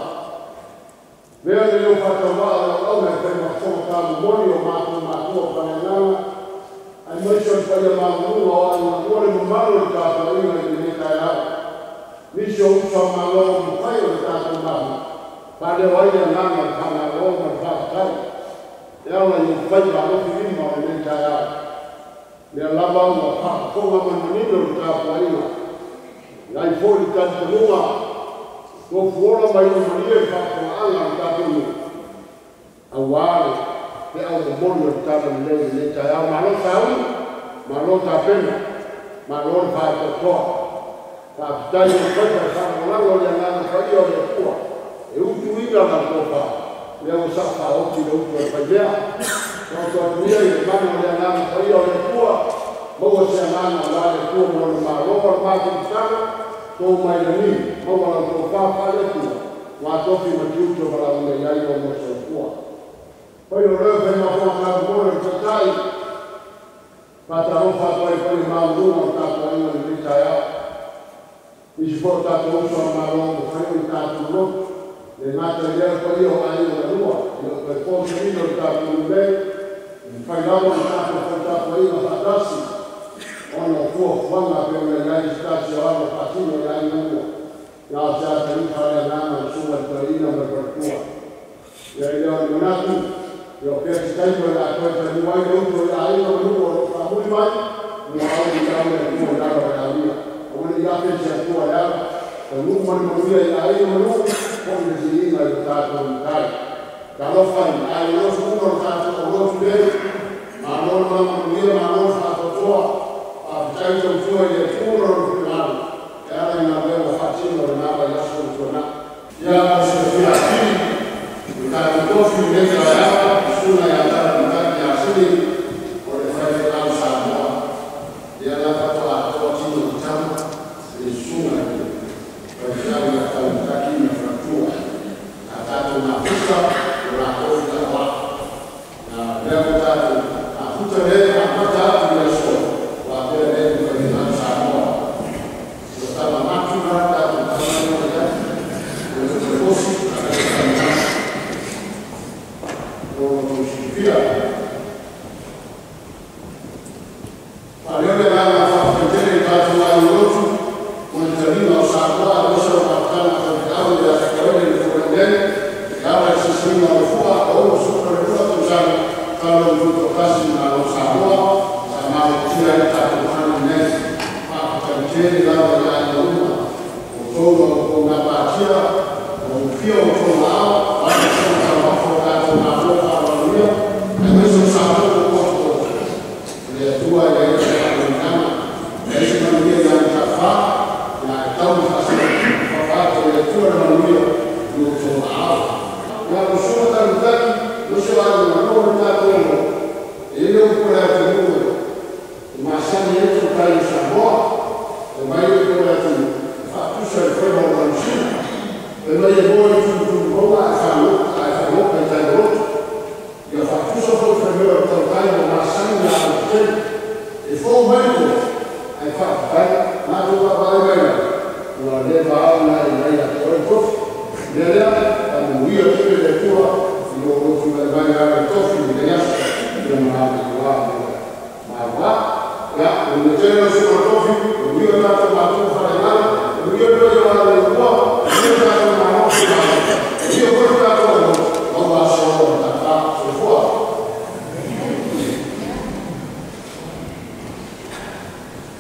Mea le leo whakabau la au me te mawhonga tāmu moni o mātua mātua o whanengana, ai moisho i whaia mātua o ai na ore mo maru i tātua inga i ne kai au. Nisi o usa mālo o mi whai o tātua mātua, pāre o aia nanga o tāna o ma whakatau. Ea la i whai ma loki rima o ne kai au. Lea lava o ma whakakonga manmanino o tātua inga. Nai fōri tātua lunga, ko fuora mai o maria i whakakonga i tātua inga. A wāre, te au o mori o tātua leo i ne kai au. Malo tāu, malo tā pena, malo i whakakotoa. Whakatai o whaita i whakakonga o le ngana whai o le pua. E utu ina na kopa, lea o saka oti le utu e whaidea. Kau tua tuia i le mana o le ngana whai o le pua, maua se ngana o la le pua mo le māloa o mātu i tana, tō mai le ni, maua la tō whawhale tua, wā tofi ma tiuto wala unga iai o mo se pua. Hoi o reo whenua hoa kātu mōre o tatai, pata hofa toi pari māuruma o tātua inga ni ritai au. Nisi fō tātua uso a māloa o whanau i tātua lotu, le ngata i leo pari o ai o la rua, i o koe fōsa ino i tātua ulei, i whai lawa i tātua fō tātua inga whatasi, ono fua whanga pe o le ngai stasi o ano patino i ai nunga. Ia o te ata i whare ngana o suma i tō ina me parkua. Ia i leo i manatu, i o pia ki taiko e la koe te nuai le uto i ai o nunga o whahui mai, ni a au i tau e nunga i ara o e alia. O wani i ape si a tua e ara, o nunga mani manuia i ai o nunga, o ni si ina i o tātou i kai. Ka lofai, ai o nosu nunga o tātou o nosu lei, ma anona mani manuia, ma anona tātou toa, Kai tau tua i e pūra o whirau, e ara i ngā leo whatino i ngā bai aso o tuana. Ia o se whia kiri, i tātou tofi i neta e awa, suna i atara i taki a sini, o le whae au sa moa. Ia la pato a toa tino i tama, e suna i, o le whiau i atau i taki i me whatua. A tātou ngā puta, o ngā kofi ta wā. Nā leo tātou, a puta le, a pata atu i aso. Gracias.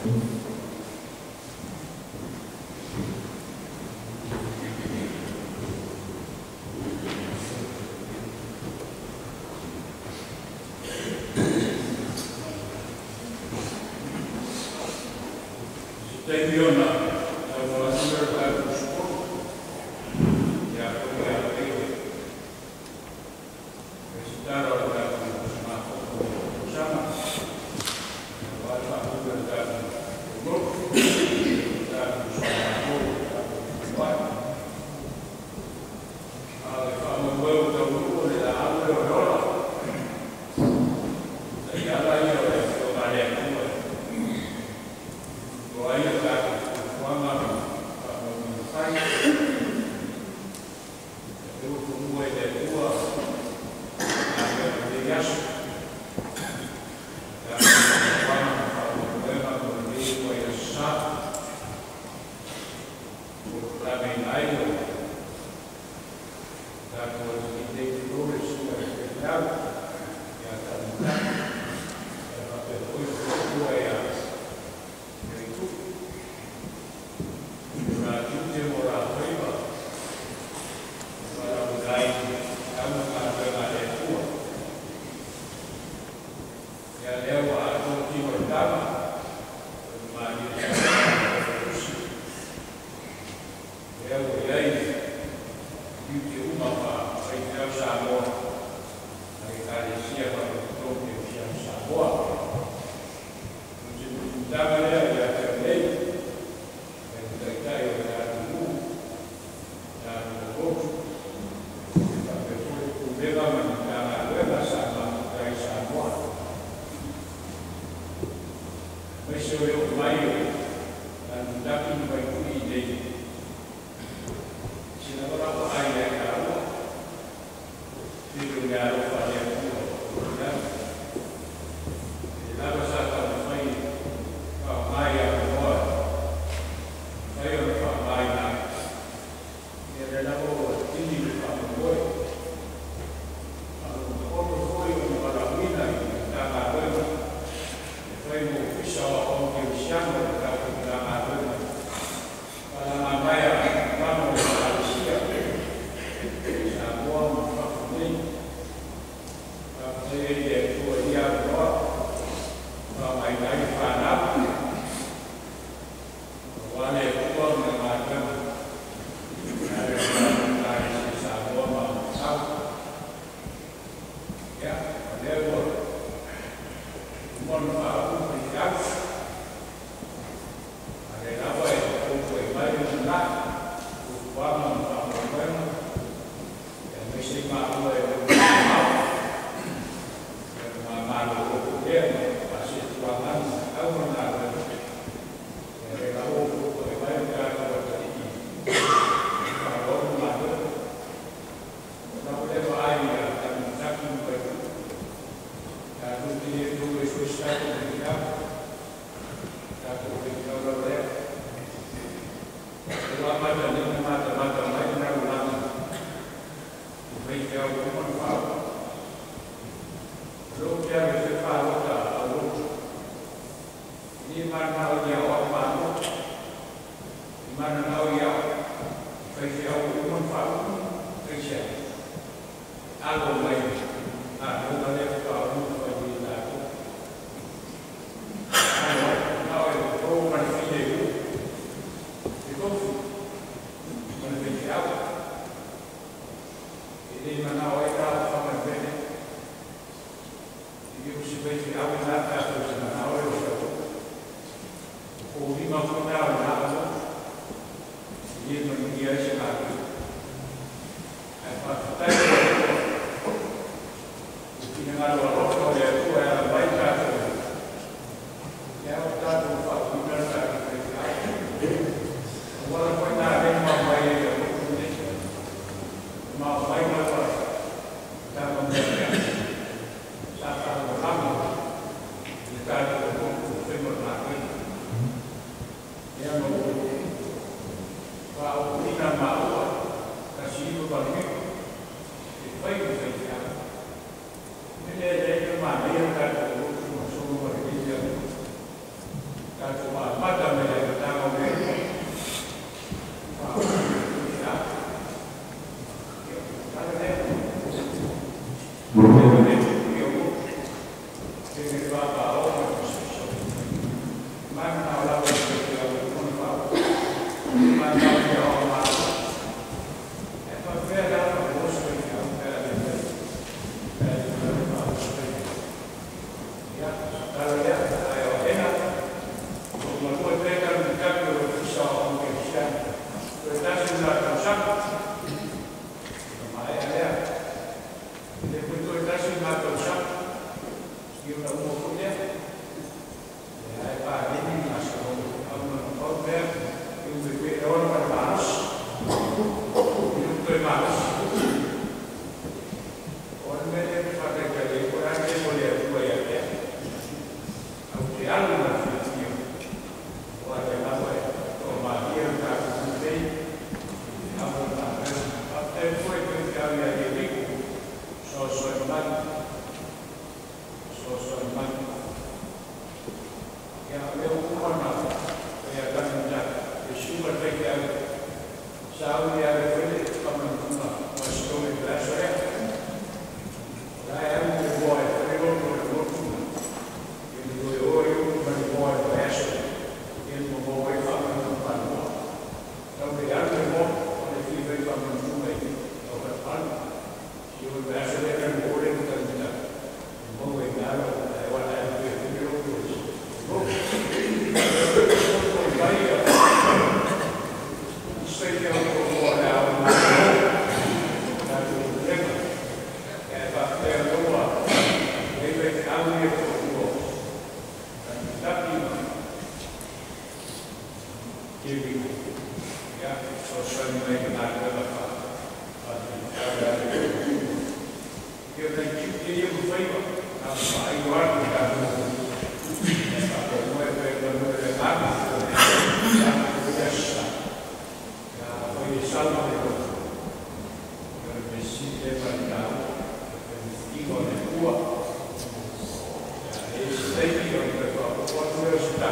Gracias.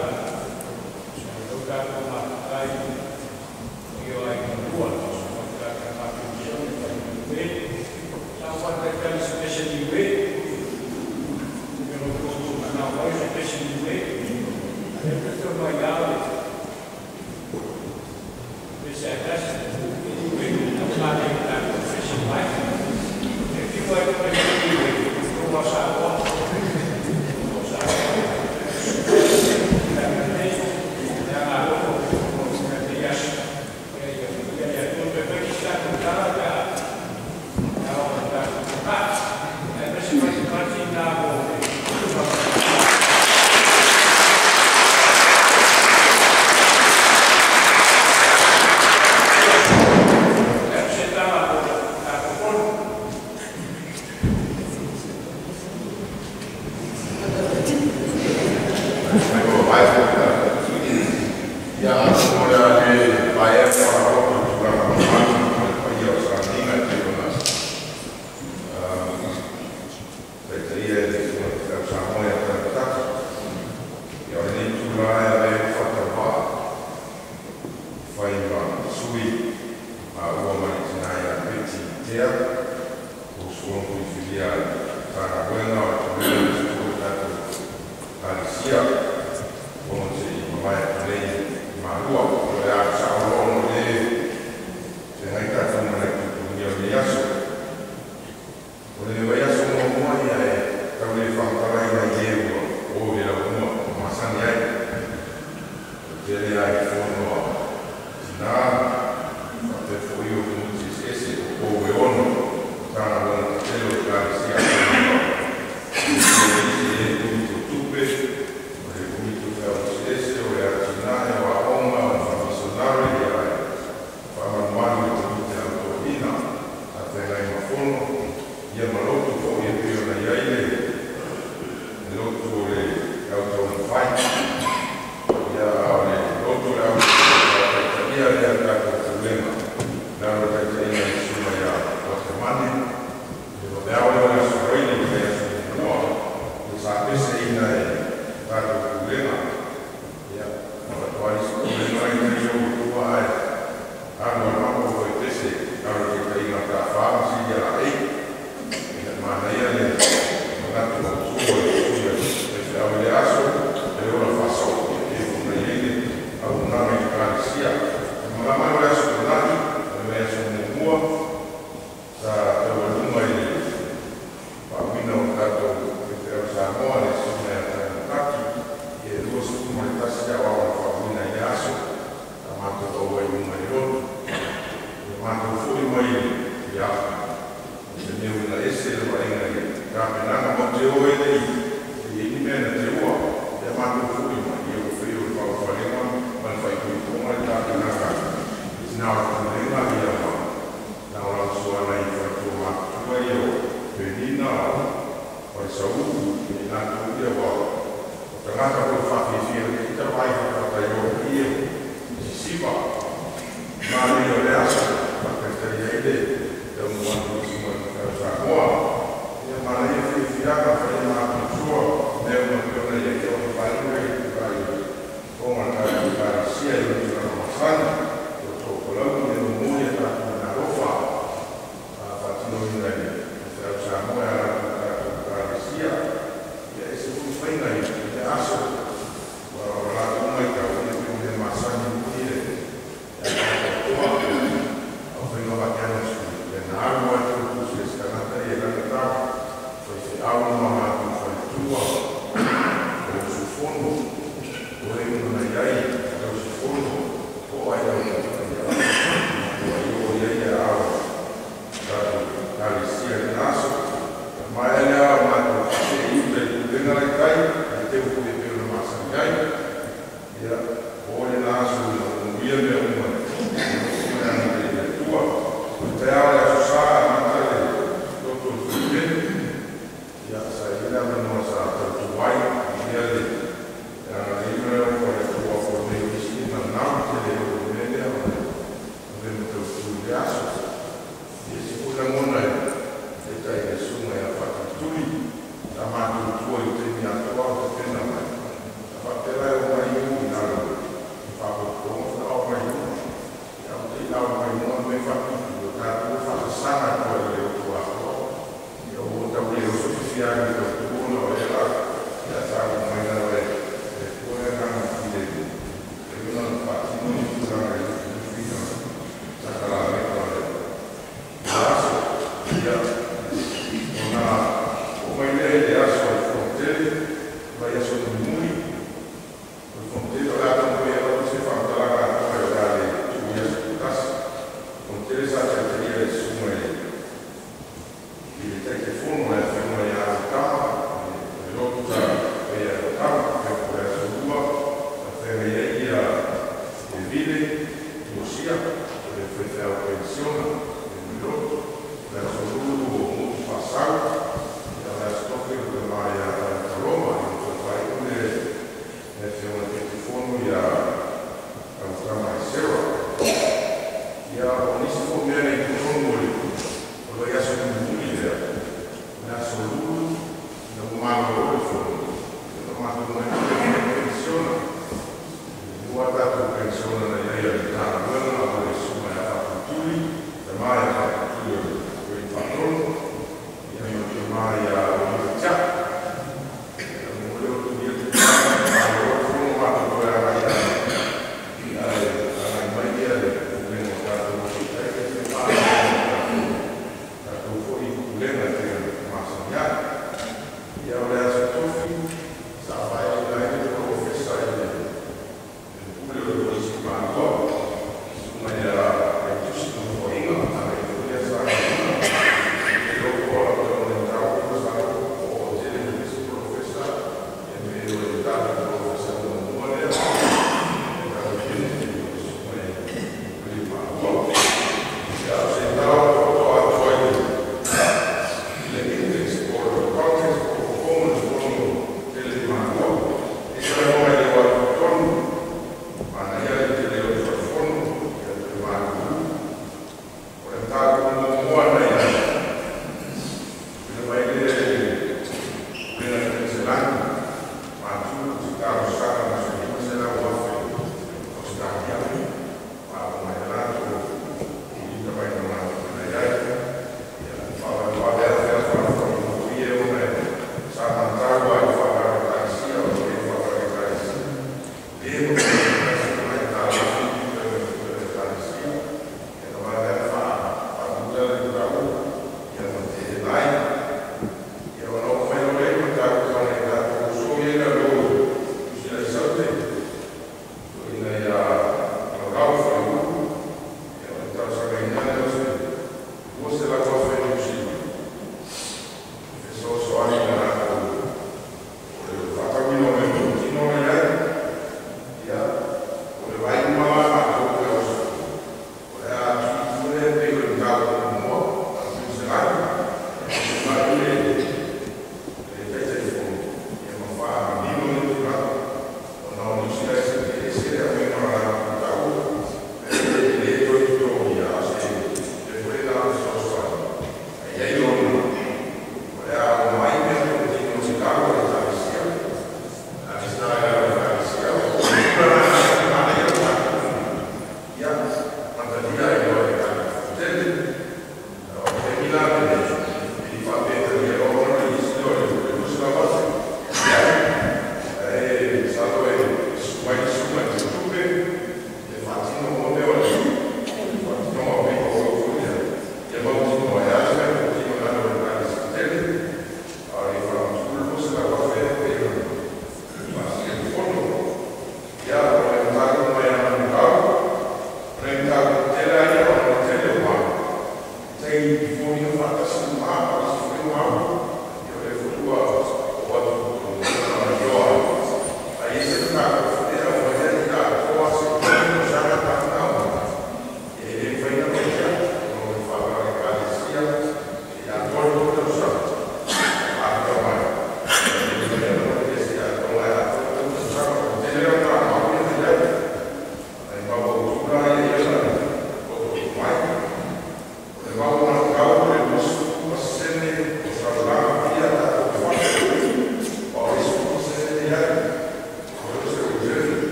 Grazie.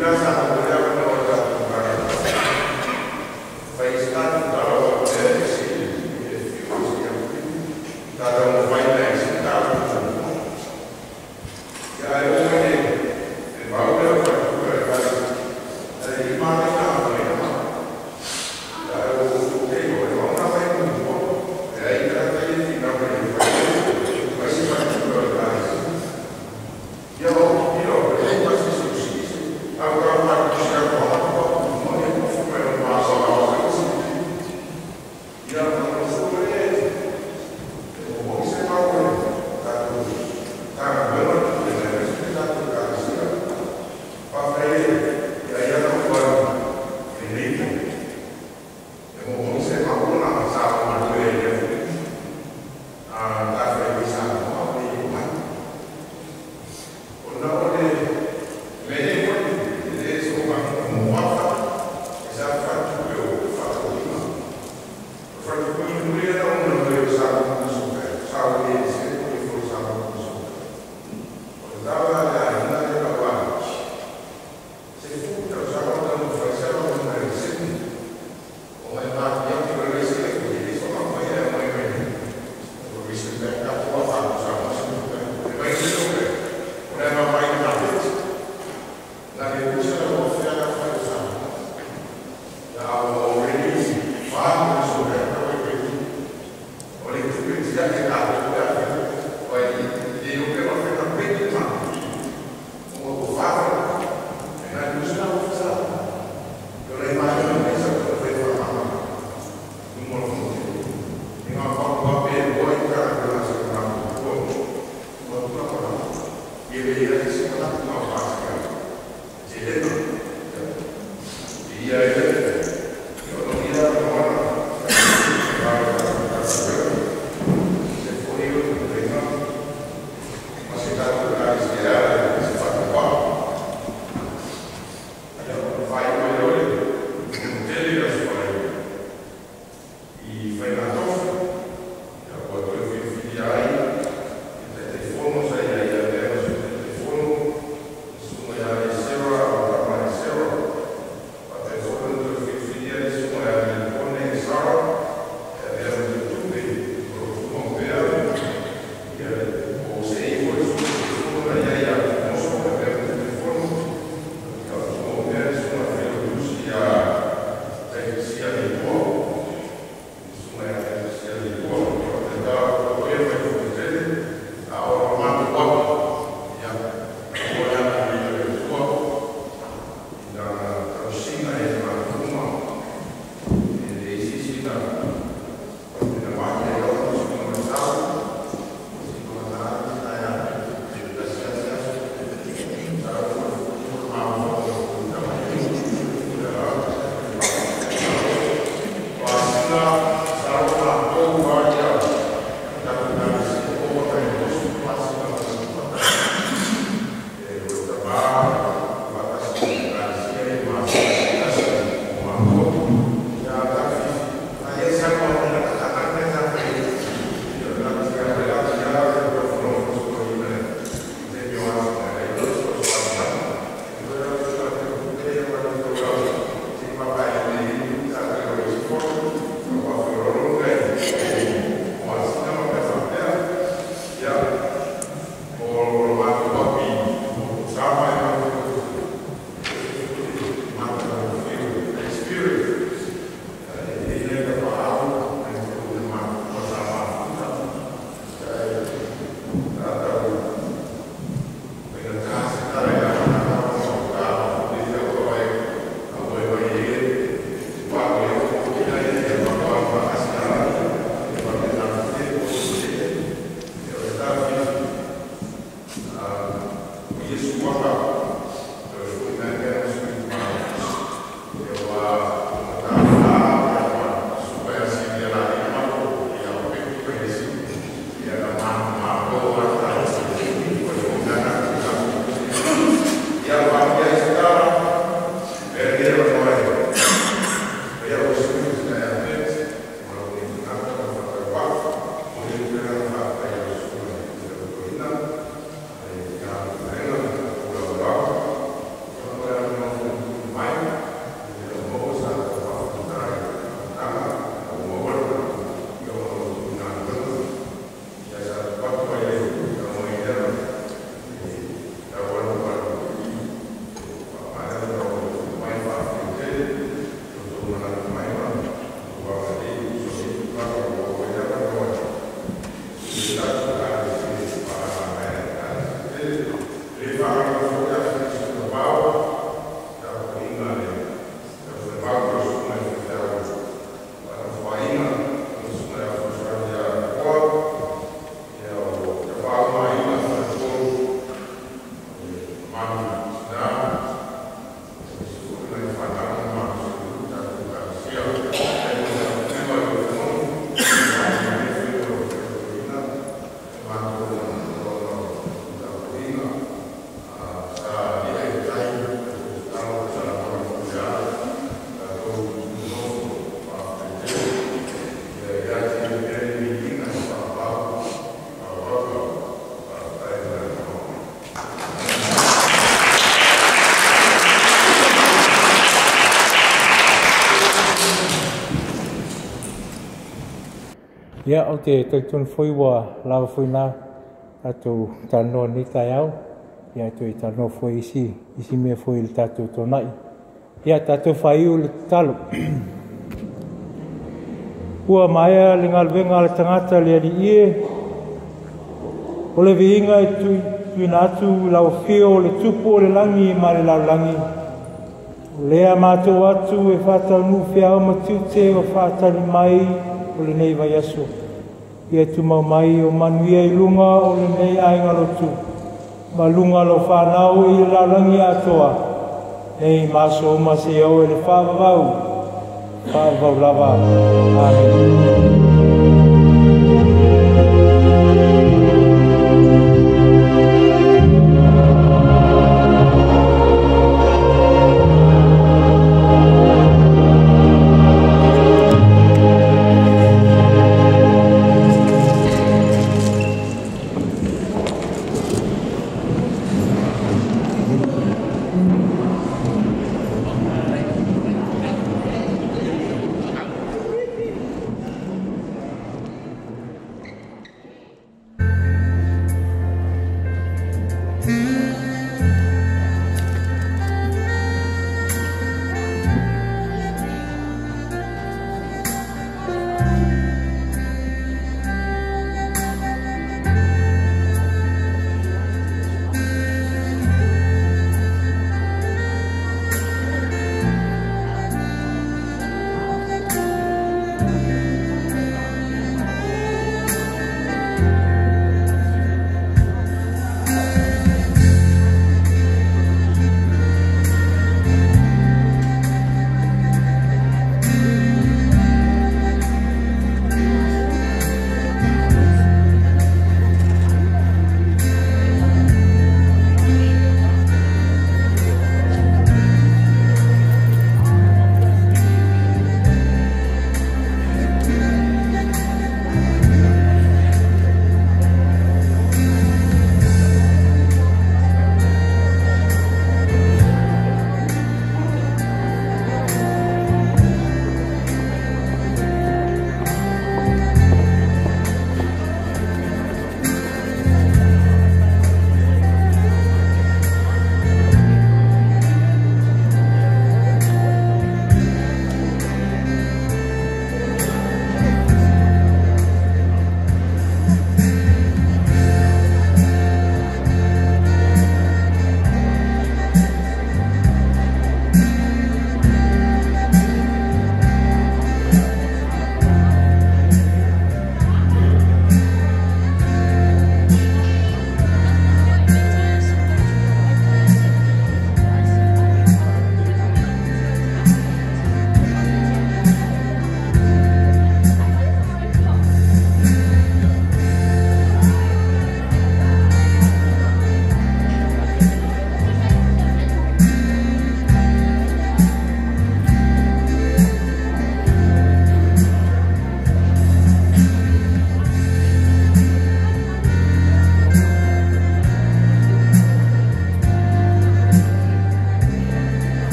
Deveria ser uma básica. Ia o te tautun foi wa lava foi na atu tano ni taiau. Ia tu i tano foi isi. Isi me foi il tatu tonai. Ia tatu fai u le talo. Ua maia le ngalwenga le tangata le ali ie. O le viinga e tui, tui natu lau fio le tupu o le langi ma le lau langi. Lea mātou atu e whātau nu whiao matiute o whātari mai o le nei vai aso. Ia tu mau mai o manuia i lunga o le nei ainga lotu. Ma lunga lo whanau i le lau langi atoa. Nei maso o mase au e le whāwawau. Whāwawau lava. Amen.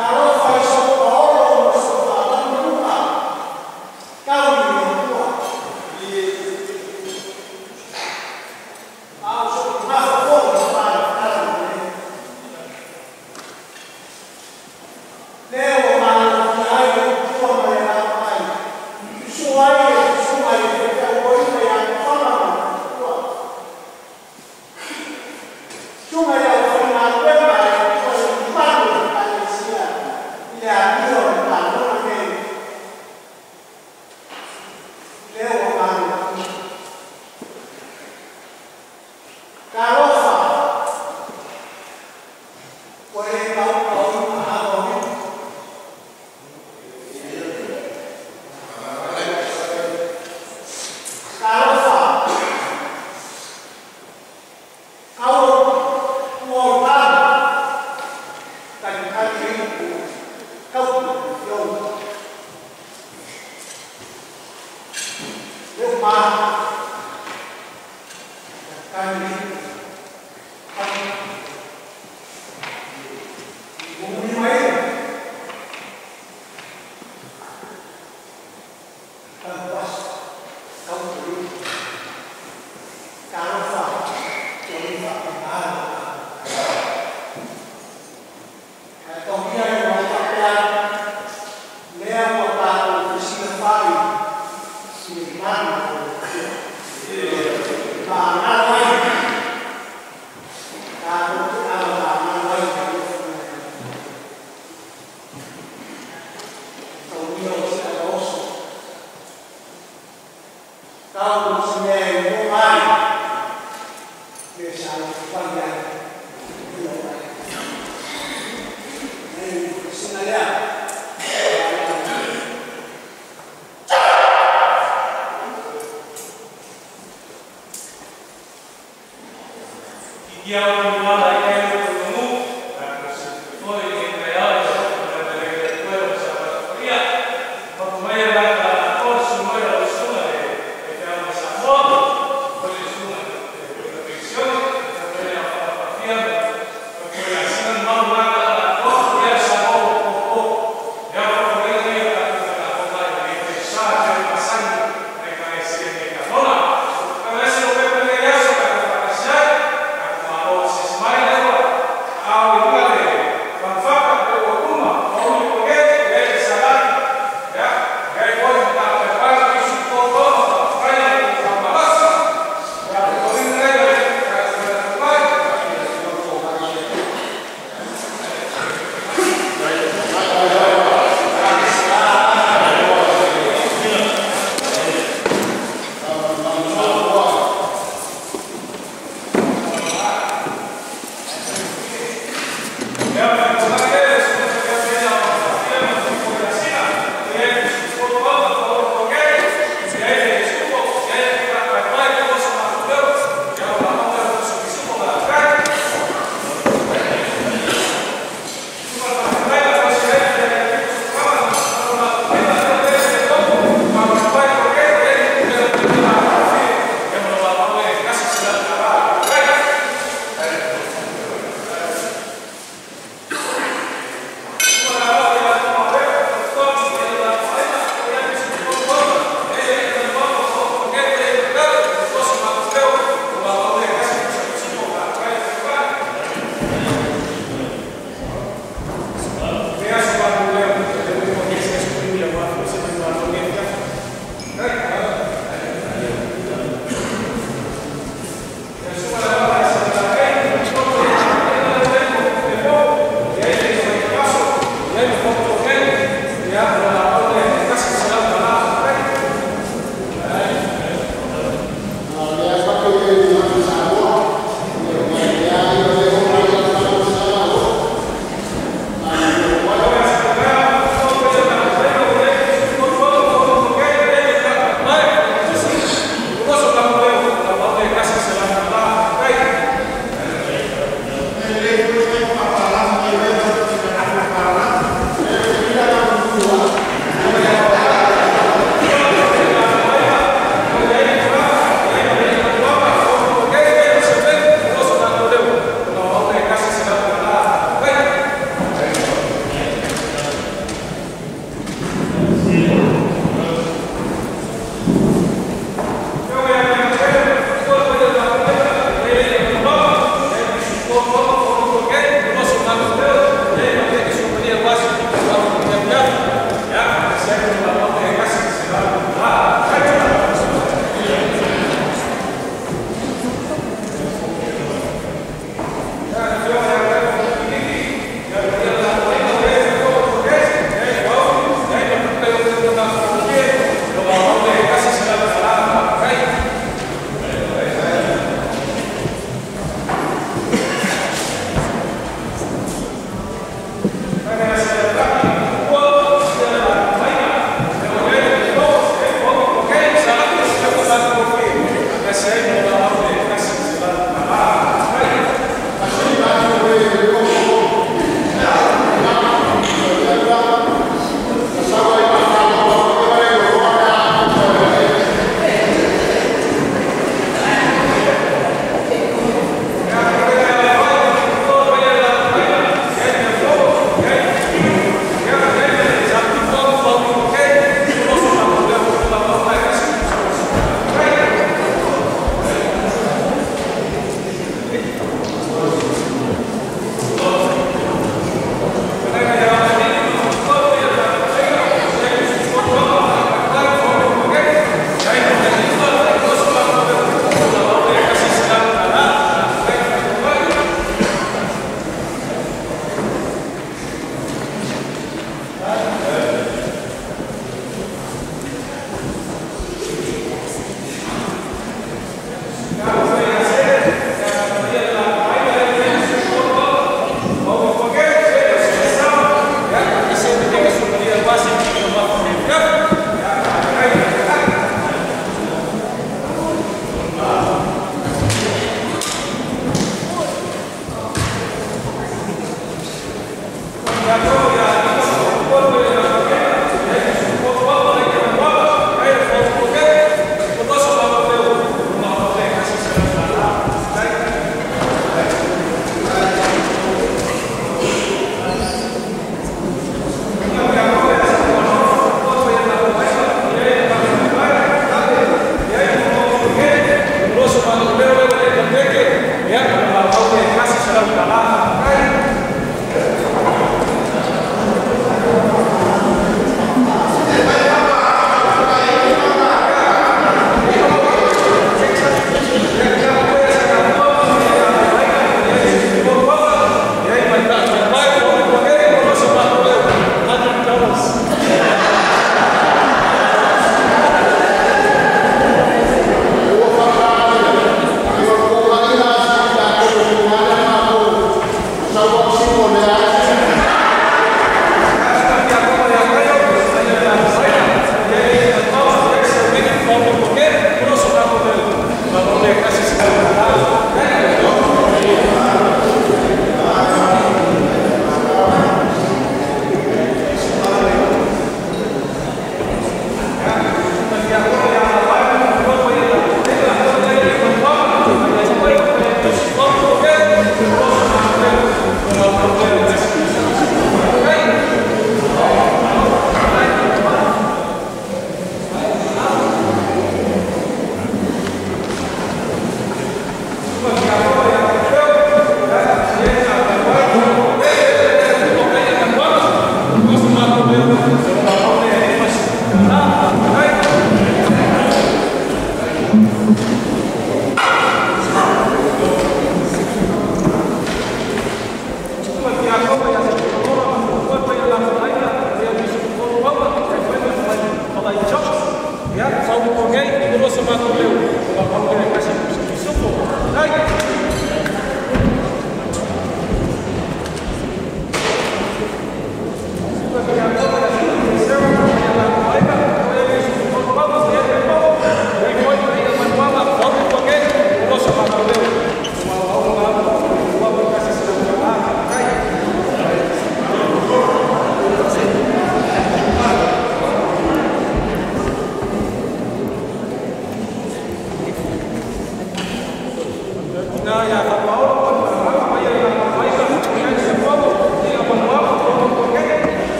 Thank you.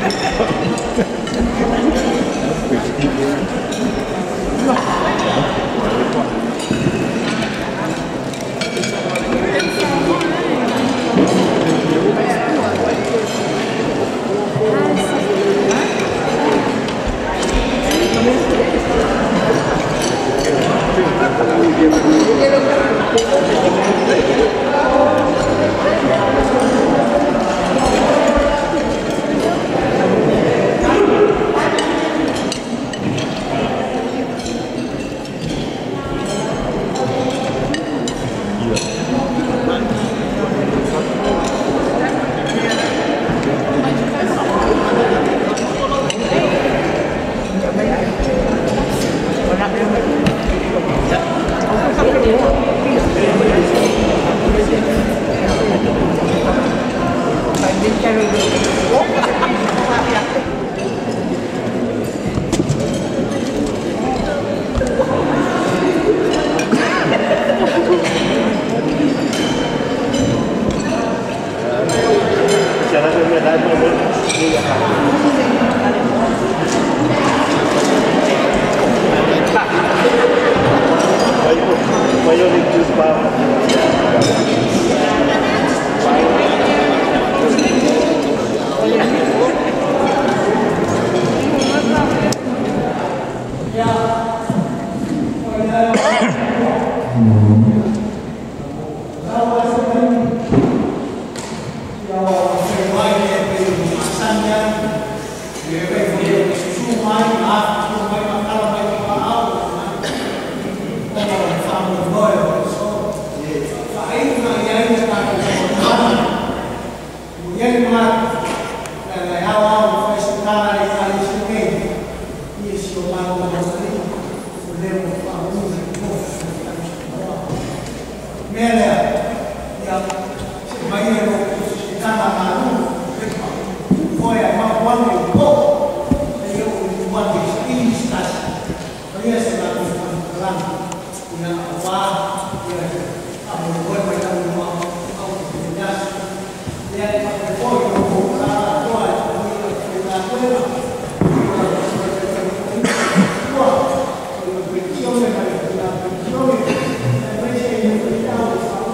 Grazie.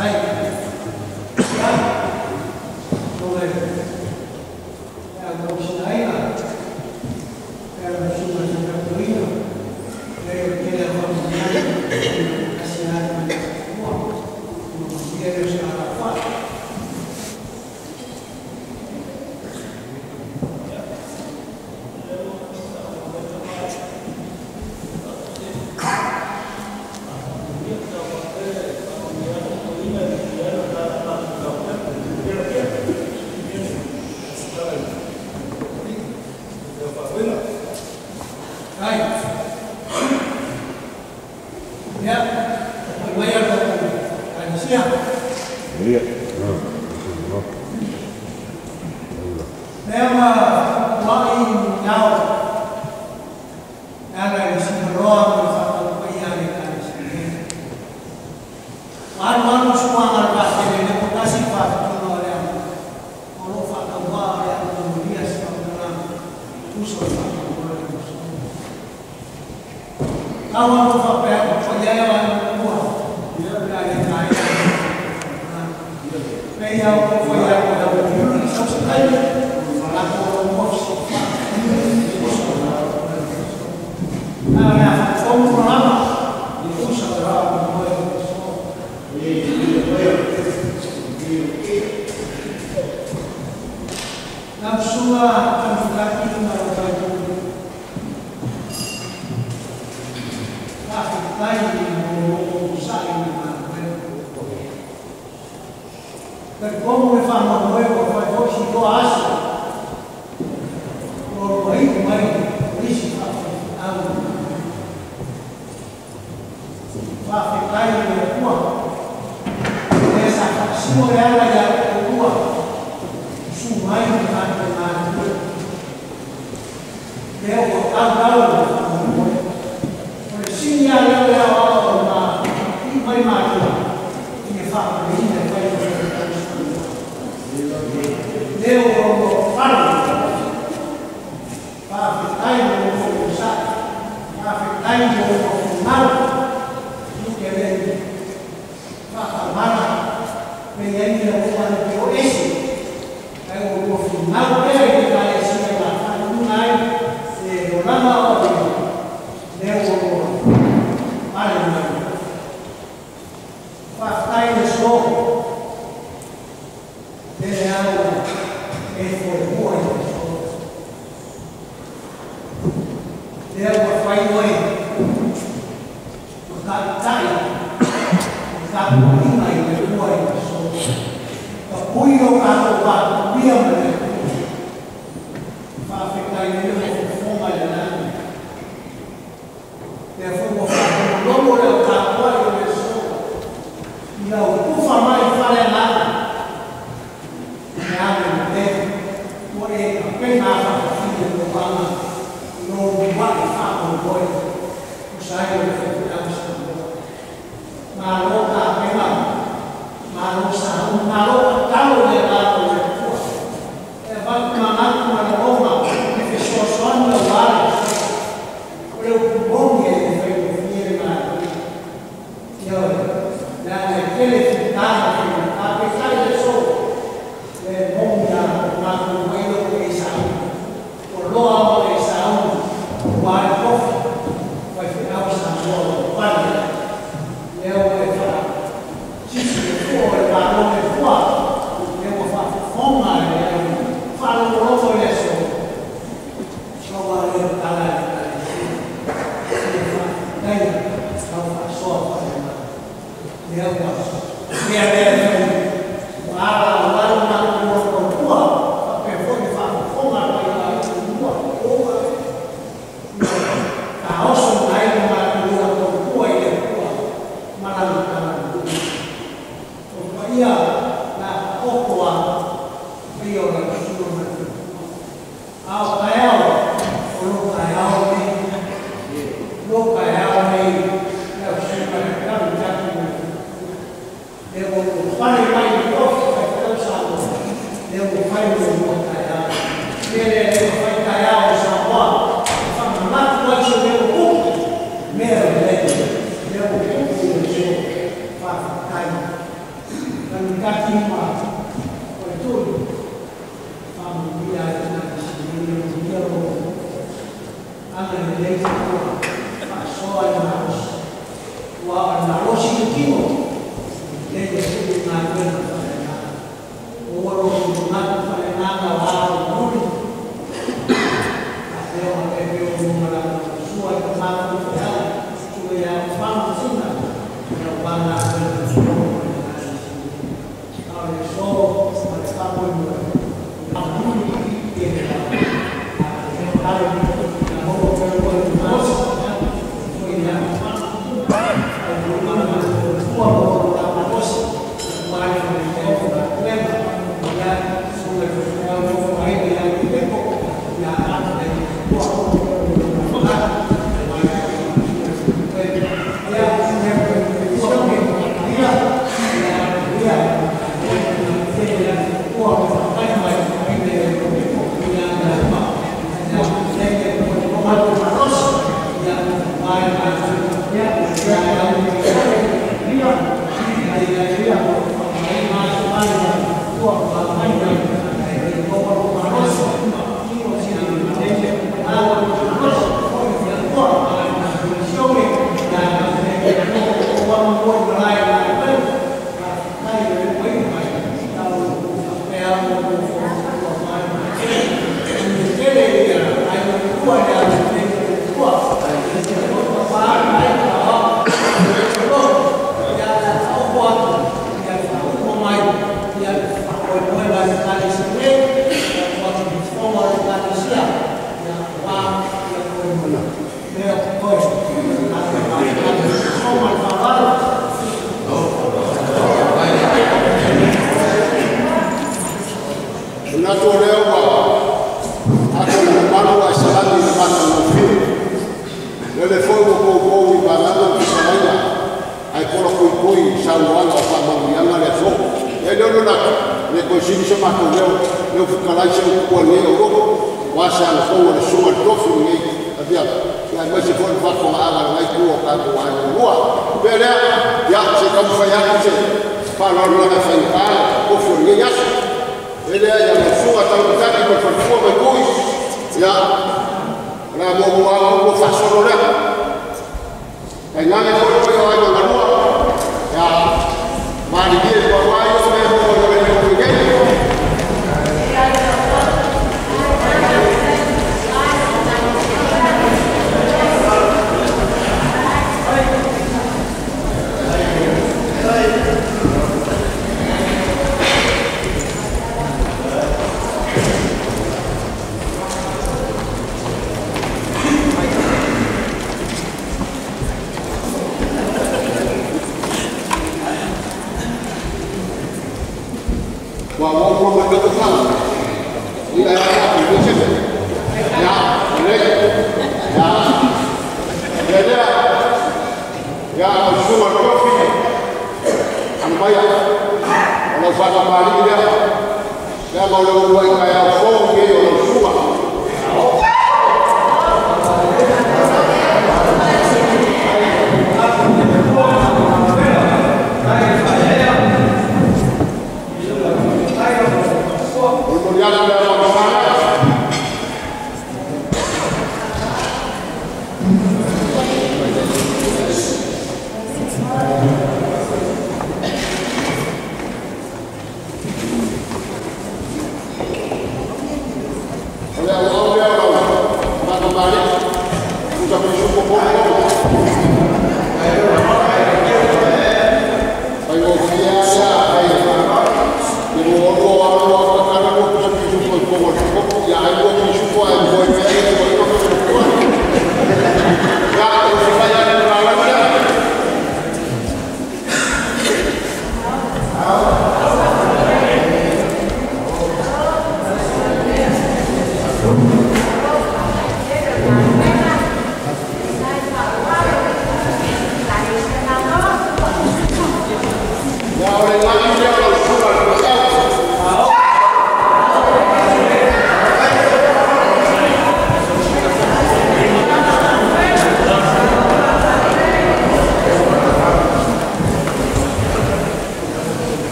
Devo fare mai di cose,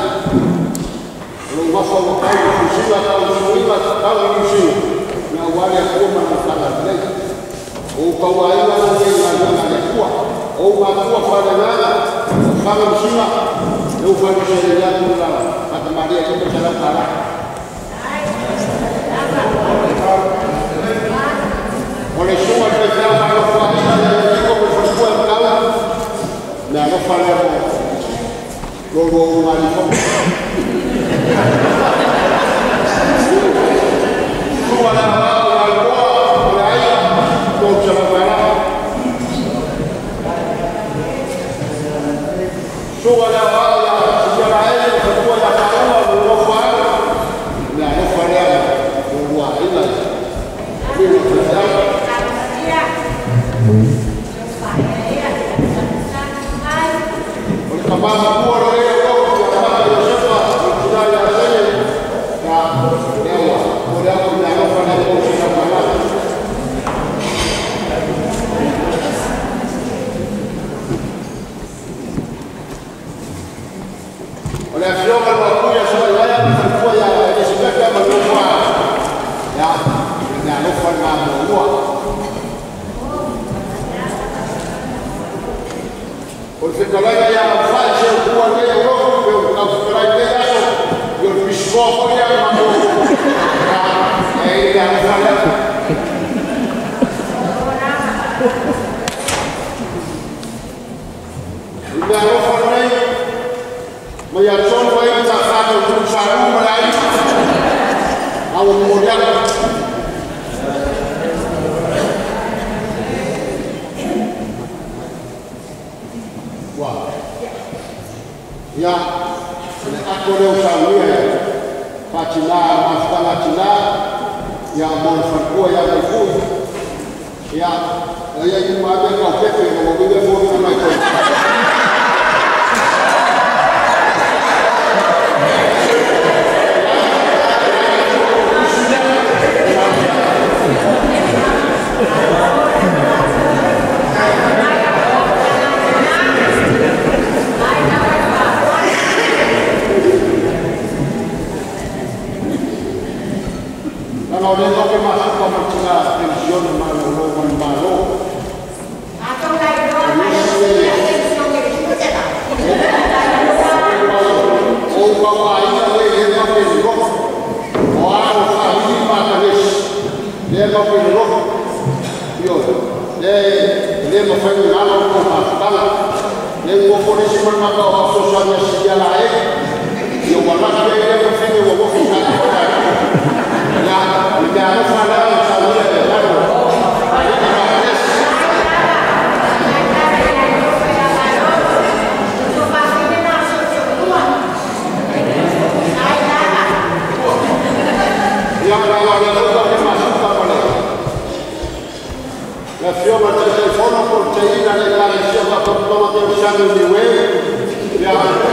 Lo wafa wa kai kusila ka usuiwa ka usuiwa. Na wale kuwa na kala dai. O ka wa ina na ya na kuwa. O ma kuwa fa na na. Fa mshima. Yo fa ni sheria ya kula. Hata Maria kitu cha kala. Ole shuma kwa kwa kwa ina kwa kwa mkala. Na no fa na Gogo Marifo. Sua la alcoa, la aya, con chalapara. Sua la ala, sua la aya, sua la calma, no fara. La no fara, no wa ila. Pero que Kama kuwa leo kwa kama Yosefa tunai ya sasa na leo kwa hapo na hapo na kwa shamba wala sio kama kuja sasa haya kwa ya Yosefa kama kwa ya na hapo na kwa Olfikalaga ya mfalme kuwa leo roho na fikra yako ndio bishop ya mambo ya ile afala ndio roho na moya chon wa ita sana kumshauri malai au mmoja ya ako leo samia patina afkana tina ya monfarko ya mkuu ya ya yumabe kwa pepe na mobile phone na micro Kalau dia tak masuk ke macam pensiun malu malu malu. Atau lagi dua macam pensiun yang kita cakap. Oh, bawa ini dia tak pensiun. Orang orang ini macam ni, dia tak pensiun. Yo, dia dia macam ni malu malu. Dia buat polisi mana kau sosial media lain. Yo, walau dia dia macam ni, walau kita ya, tidak ada salah salah yang ada. Yang kalau ada orang masuk ke mana? La fioma del telefono proteina le calcio da portone del channel di web. Ya,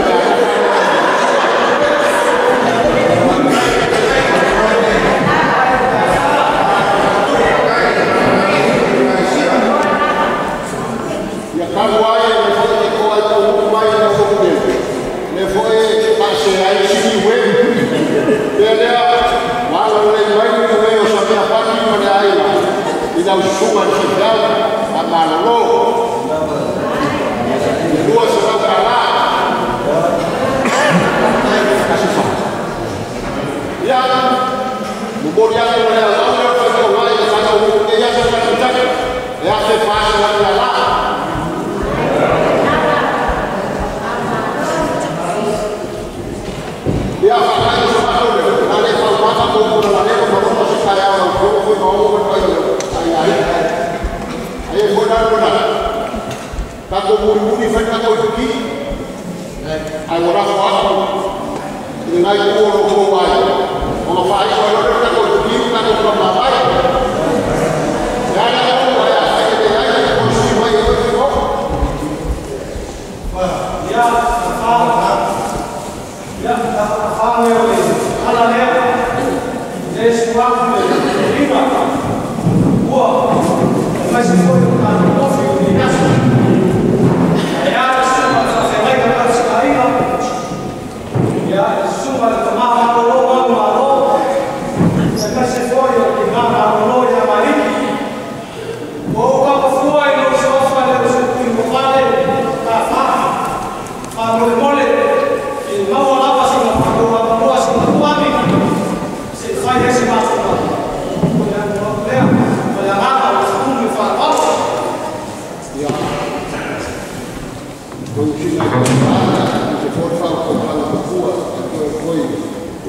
Kalau ayah lepas itu ada rumah yang kemudian, lepas masih ada sini web, dia malam lain lain tu yang sampai apa ni pada ayah, tidak cuma sedang apa lo, dua sebab kalah, kasih faham. Ya, bukan yang mana orang pada orang yang sana umum dia sana kita, ya sepah lagi lah. Ya, kalau itu semua tu, kalau itu semua tu, kalau itu semua tu, saya orang tu, aku mahu bertanya, saya ayah, ayah benar benar, kalau mulu ni saya tak pergi, ayah orang apa, dengan itu orang kuat, kalau saya kalau orang tak pergi, tak orang apa, ya ada orang ayah saya dia ayah kursi mai itu, ya, apa? Ya, apa yang kalau dia, dia suami lima, wah, masih boleh kan, masih boleh nasi. Ya, semua saya lagi kan sekali lah. Ya,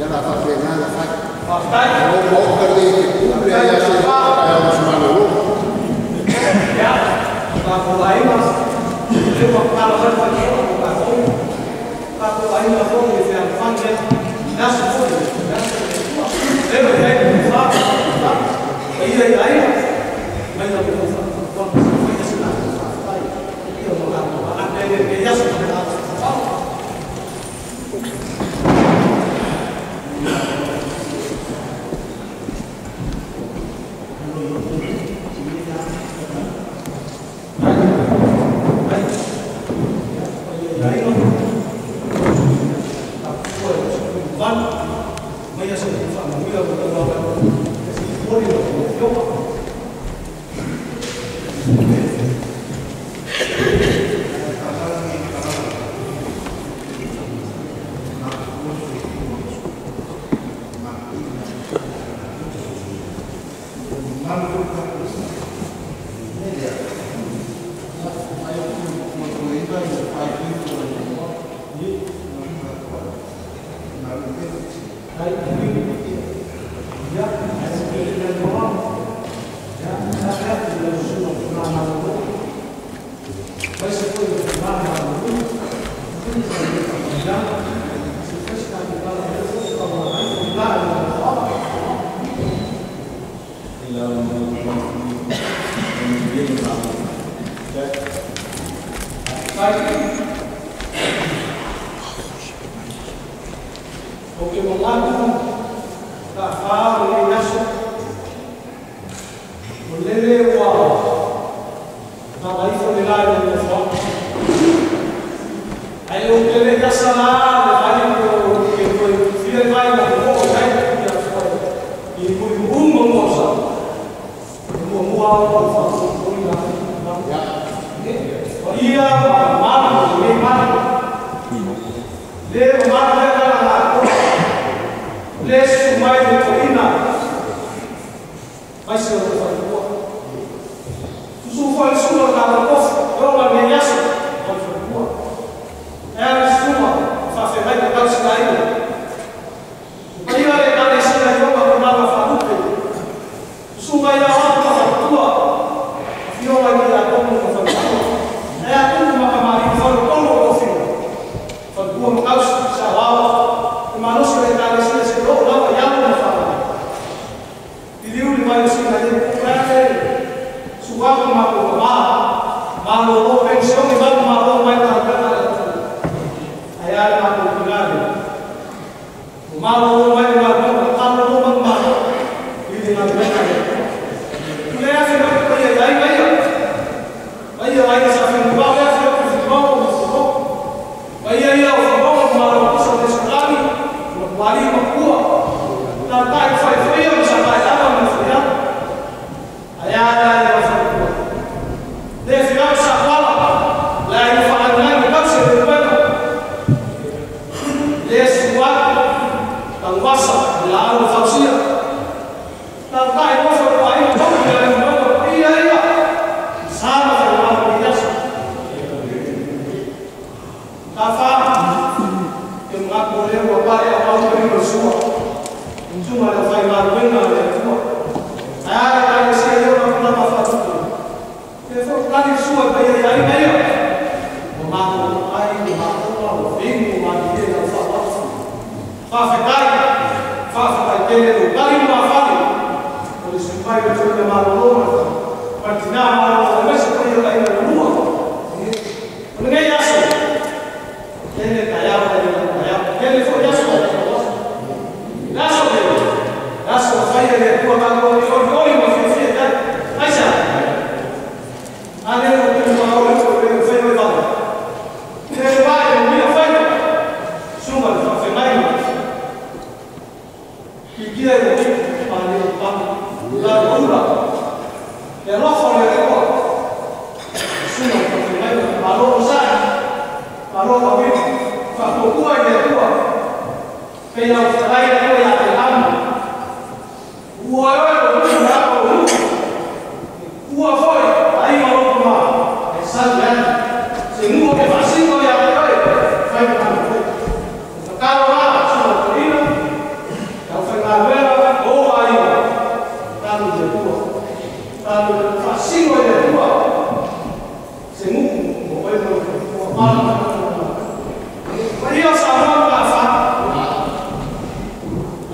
la fa frenare la fa. Non può perdere pure a essere a una semana lunga. Ya, kalau lain mas, itu kalau saya pakai orang pakai, kalau lain mas orang yang yang pakai, dah semua, dah semua. Saya pakai sah, sah. Iya lain, banyak orang sah, orang pakai senang, sah. Iya orang orang ada yang dia sudah sah. Porque no lado da fala e acha o lele uau na life de lá no foco aí o que ele gasta lá aí o que foi filho vai na rua vai que foi e foi um moça um uau faço foi lá ia mal e mal le mal Lesu mai de colina, vai ser o fazer boa. Tu só foi sua na costa, eu lá me yasu, vai fazer boa. É a sua, fazer vai de tal cidade. Vai ir a cada cidade eu vou mandar a fazer. Tu vai dar uma coisa tua, eu vai dar como uma coisa. É a como uma camarim for como o filho. For boa no caos, salão, e manos que está nesse suatu makhluk Allah, makhluk pensiun itu makhluk mereka ayat makhluk tinggal, makhluk mereka makhluk makhluk ini dengan mereka. Kita sudah kerja lagi lagi, lagi lagi sampai dua belas tahun sebelum sebelum, lagi lagi sebelum makhluk sampai sekali, kembali berkuah, dan tak sampai yang sampai dalam maksudnya ayat. Kalau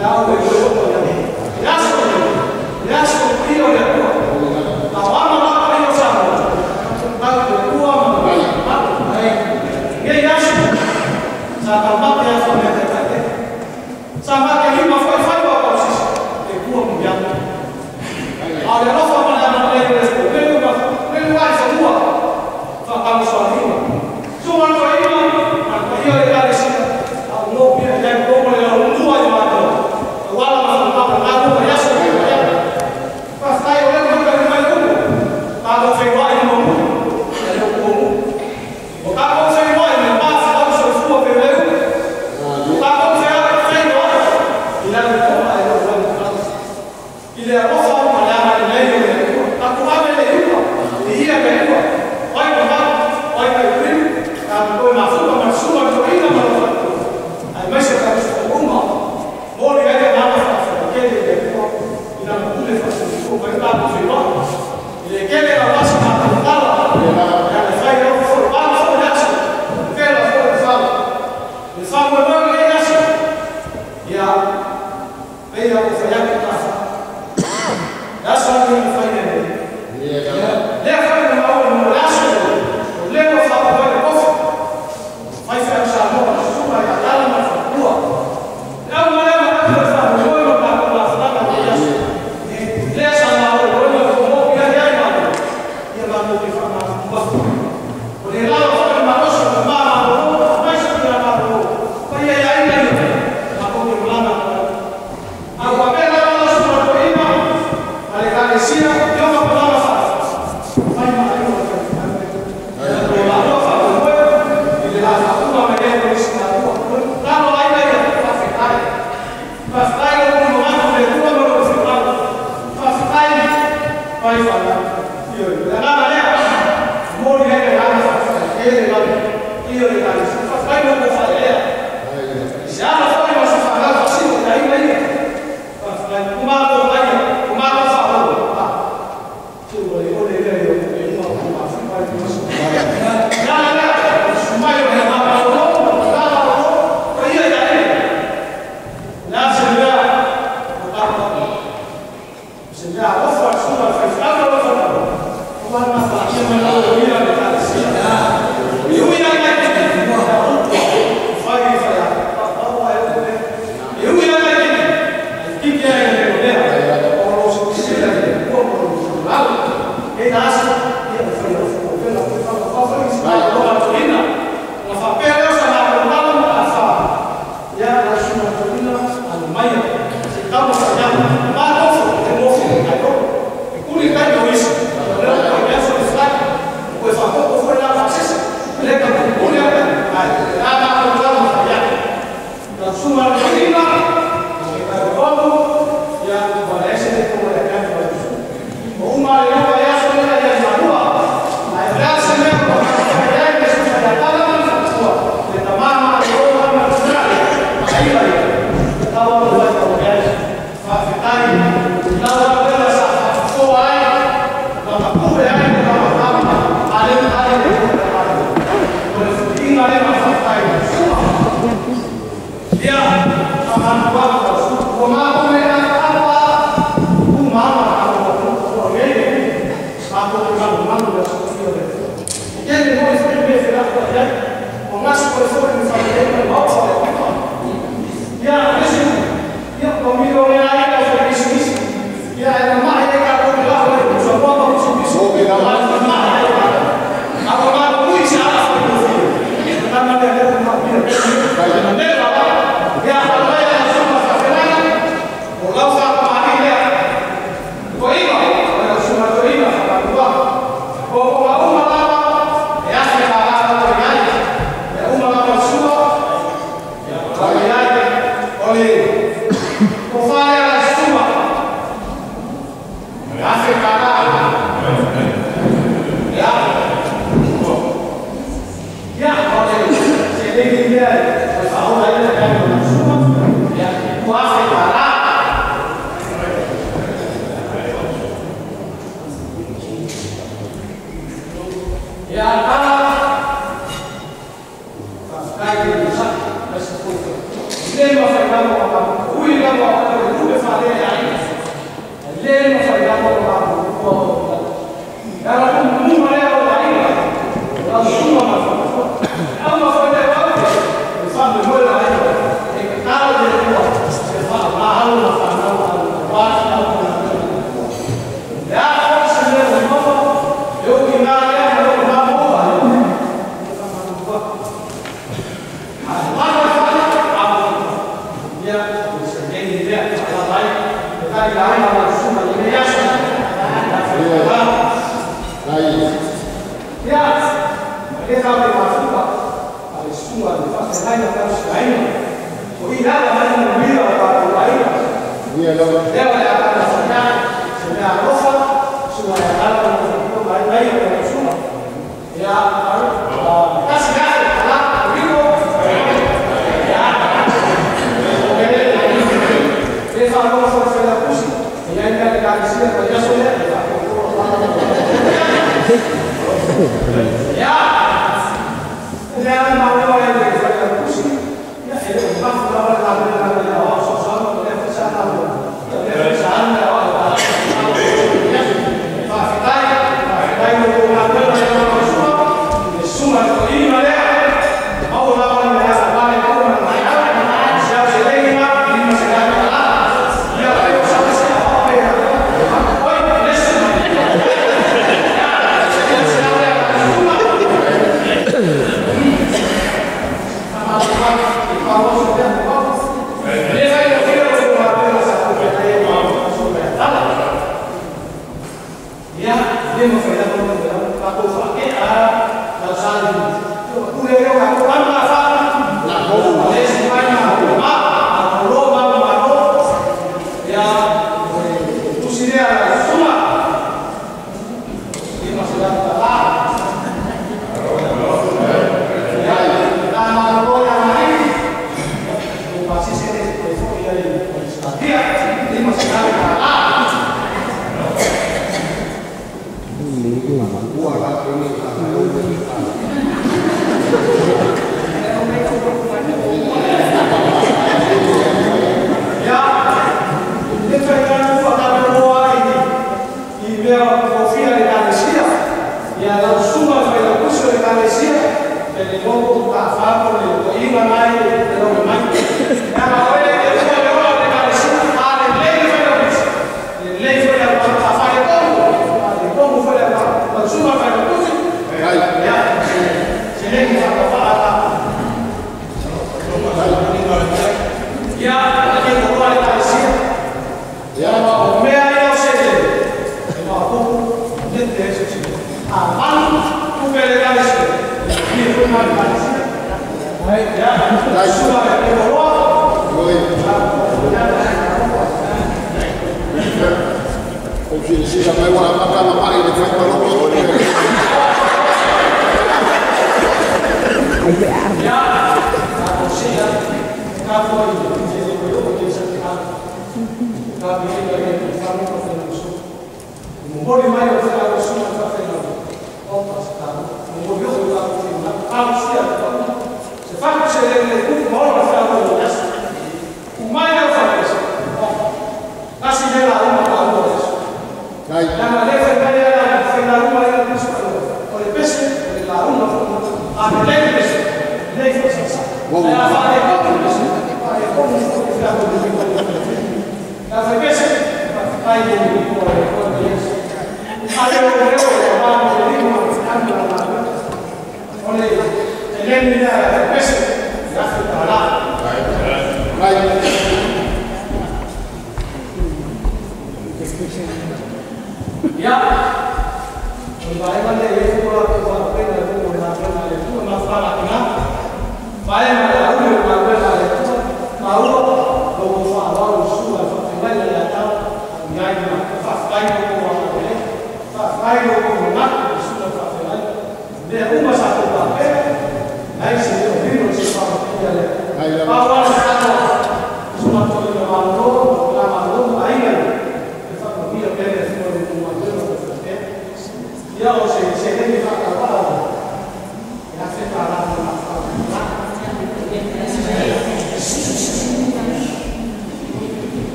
Lembra, Fernando,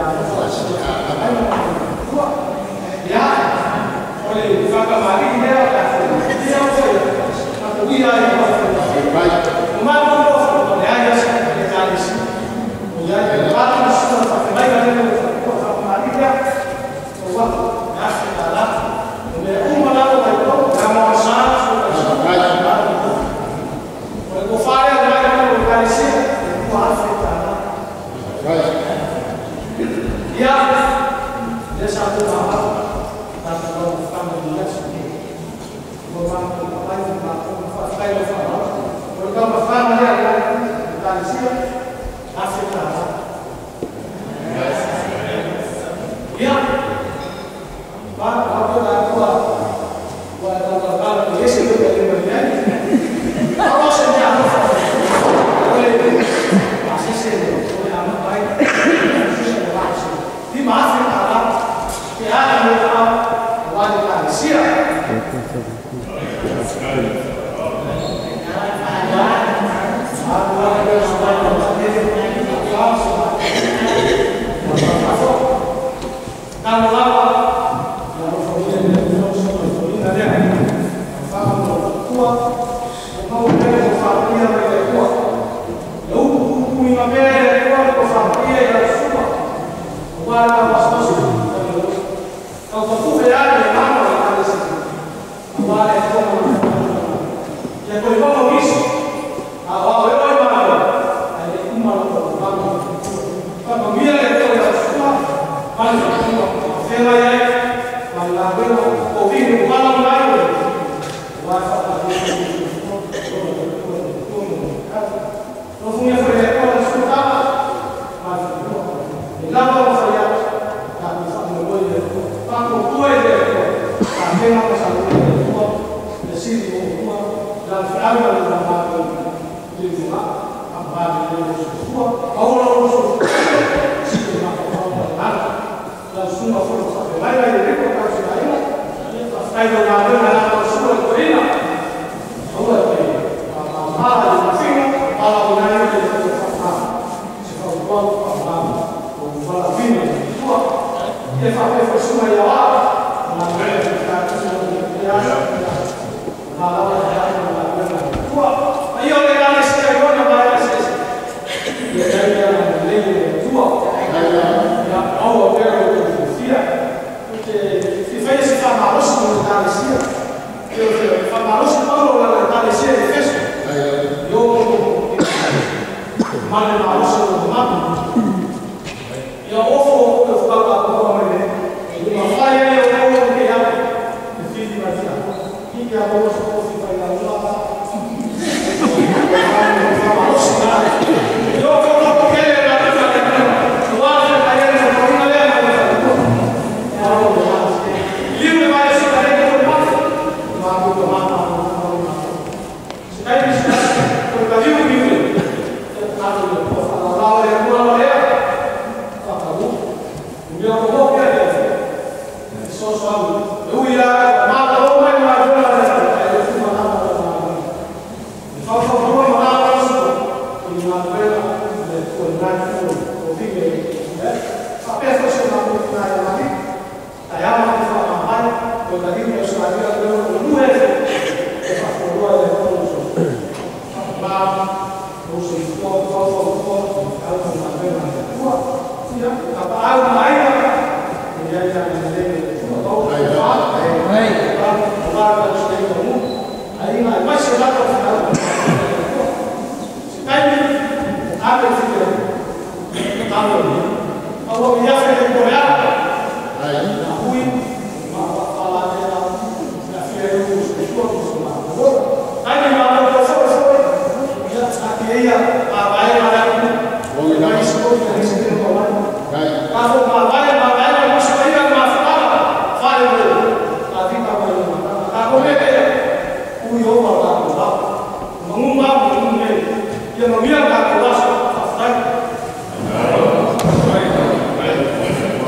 Yang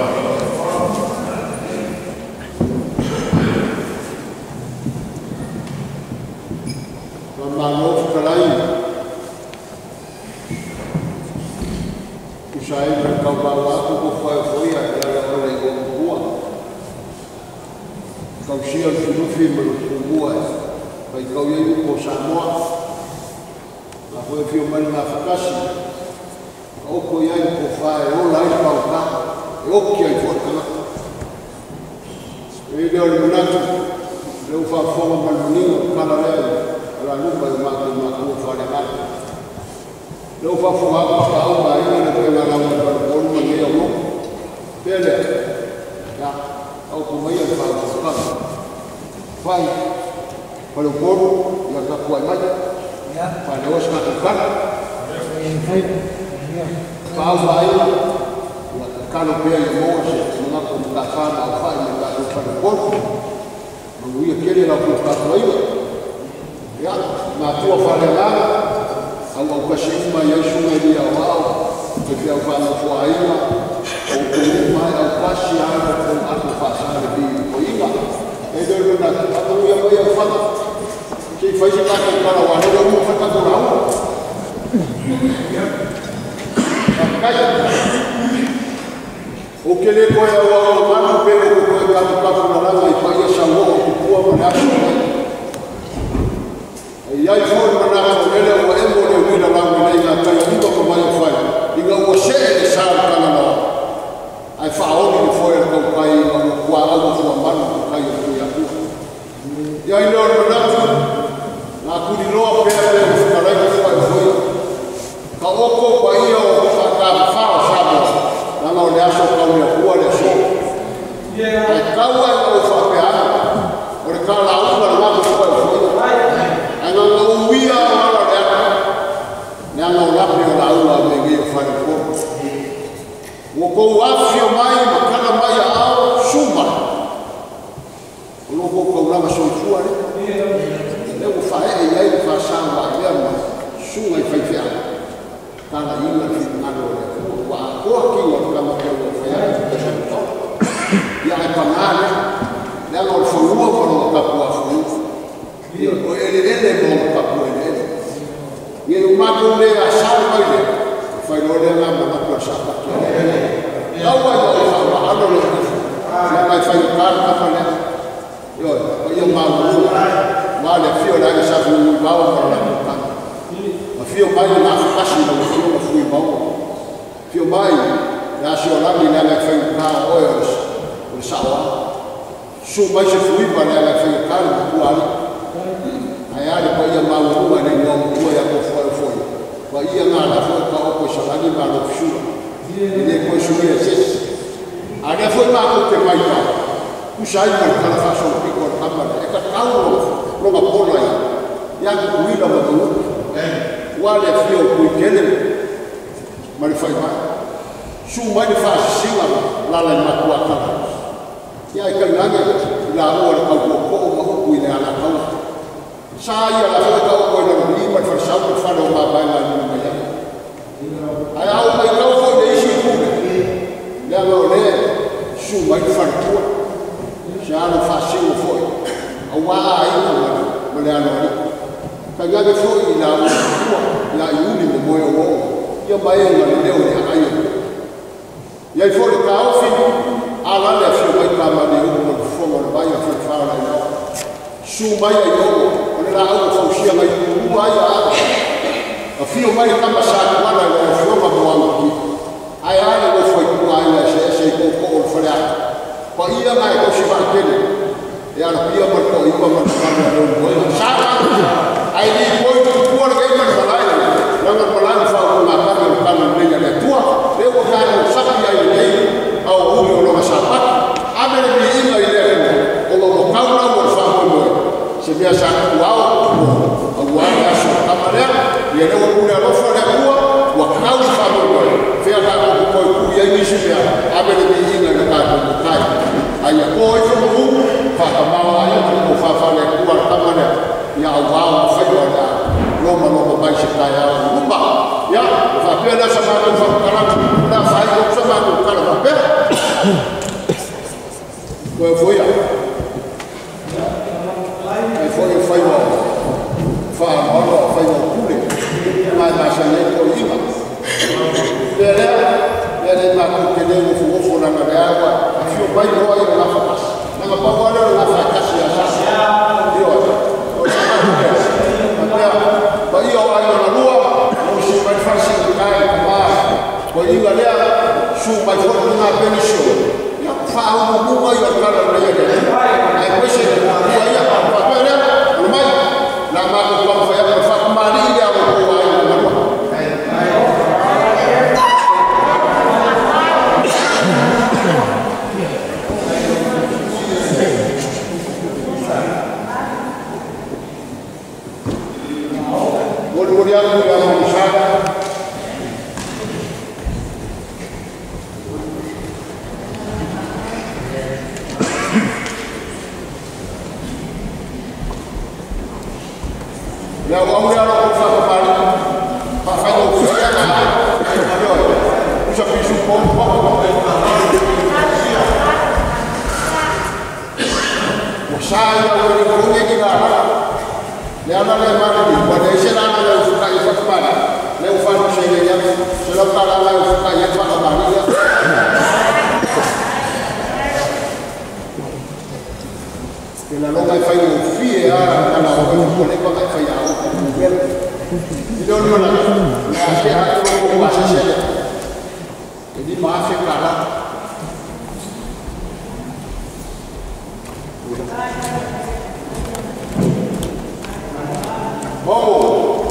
usia le filufi ma le kumua pai kau iai ko Samoa a koe fio mani ngā whakasi ka oko iai ko whae o lai pau ka e oki ai whakana e leo le manatu leo whaafonga manuninga kala leo ala lupa i maki maki o whare ngata leo whaafonga apa ka au mai ina koe ngā rawa i whare konu ma ngea mo pele ya au ko mai ai whare whakana whai whare konu ia kakua mai whare oas ngata kara whaau mai ia kano pia i moa se mga ko mga whana au whai i ngā whare konu ia kere la ku ka toia ya na tua fare la au au kasi ma ia sunga dia wao te te au fana fo aina o ku mai au kasi ana ko atu fasana de ko inga e de na atu ia ia fana ke fai se ka ka la wa no mo fa ka ko la o que le coi ao mano pelo que foi para para na lá e para essa rua que tua manada e aí foi manada ele o emo de vida lá na ilha tá indo como vai fazer diga o chefe de sal kana lá aí fala que foi o pai o qual o sua mano caiu foi a rua e aí não manada na curinoa pela o cara que foi foi calocou pai o cara fala sabe nanga o le aso kau le kua le so. Ai kau ai o whapeana. O le kala au kua le mako kua le fwoi. Ai nanga o uia o ala le aka. Nanga o lapi o la ua me ngi o whare kua. O kou afi o mai ma kana mai a ao suma. O loko kou lama so tua le. Le o whae e iai le whasanga a lea ma sunga i whaiwhea. Kana inga ki ngano le kua. Wa ko ki wa kama ke wa fa ya ai panale le lo fo wo ko lo ka ko fu yo o ele ele mo ka ko ele ye o ma ko le a sa ko le fa lo le na ma ko sa ka ya wa ya fa wa ano lo ya mai fa yo ka ka fa le yo o yo ma wo ma le fio la sa fu wa wa ko la ka ma fio mai na fa si lo fio ko fu ba fio mai na si o lami na le fai ka oios o sawa su mai se fui pa na le fai ka ku ali ai ale pa ia ma u ma ne no ku ia ko foi foi pa ia na la foi ka o ko salani ma lo fiu ne ko su ia se ale foi ma ko te mai ka ku sai ka ka fa so pi ko ka ma e ka ka o no ma po la ia ku ila ma tu wale fio ku kele ma le fai mai su mai le fa singa la la ma ku aka ya ka nganga la o le ka ko ko ma ku ile ala ka sa ia la fa ka ko le ni ma fa sa ku fa no ma ba la ni ma ya ai au mai ka ko le isi ku le la o le su mai fa ku sa no fa singa foi au wa ai ma ma le ala ni ka nganga foi la o la yuni mo mo yo ia mai nga le o le ai e aí foi cá o filho a lá le fio mai ka ma de o mo fogo le vai fa fa la no su mai ai o le la o fa usia mai u mai a a fio mai ka ma sa ka la le fio ma mo amo ki ai ai le foi ku ai le se se ko ko o fa la pa ia mai ko si va ke e ala pia ma ko i ko ma ka ma le o sa ai ni ko ku ku le ga ma la nanga palang fa ko ma ka ma ka ma le le tua le ko ka no sa ya ile au hu lo ma sa pa ame le bi ina ile ko o mo ka na mo fa ko mo se bia sa ku au o wa ya sa ka ma le ye le ko le lo fa le ku wa ka u fa mo mo fe ka ko ko ku ye ni se bia ame le bi ina le ka ko ka ai ko i fo mo fa ka ma wa ya ko fa fa le ku ka ma le ya wa fa yo da Roma Roma vai chegar a Roma, já, vai ver essa máquina de falar, na sai o que vai o cara vai ver. Foi foi. Aí foi foi o foi o foi o cule, mas mas ele foi iba. Ele ele na que ele foi foi na água, fio vai roer na faz. Na pa agora na faz Leo vamos lá no Fapari, para fazer o curso de lá. Já fiz um pouco, pouco, o sai da o que que dá? Leo não é mais quando ele chega lá no Fapari, Leo faz o cheiro de água, se não para lá o Fapari já vai a barriga. La longa fai un fie a la organizzazione quando fai a un non non la che ha un po' a scegliere e di mafia cara oh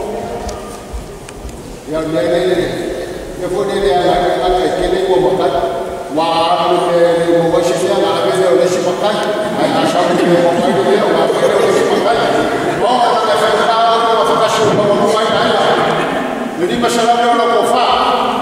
ya le le le fu ne le la che che le uomo ta wa le mo washe ya la che le le shi pakai ai asha che le mo kai le wa che le shi pakai oh la fa ta la fa ta shi mo mo mai dai le di mashala le lo ko fa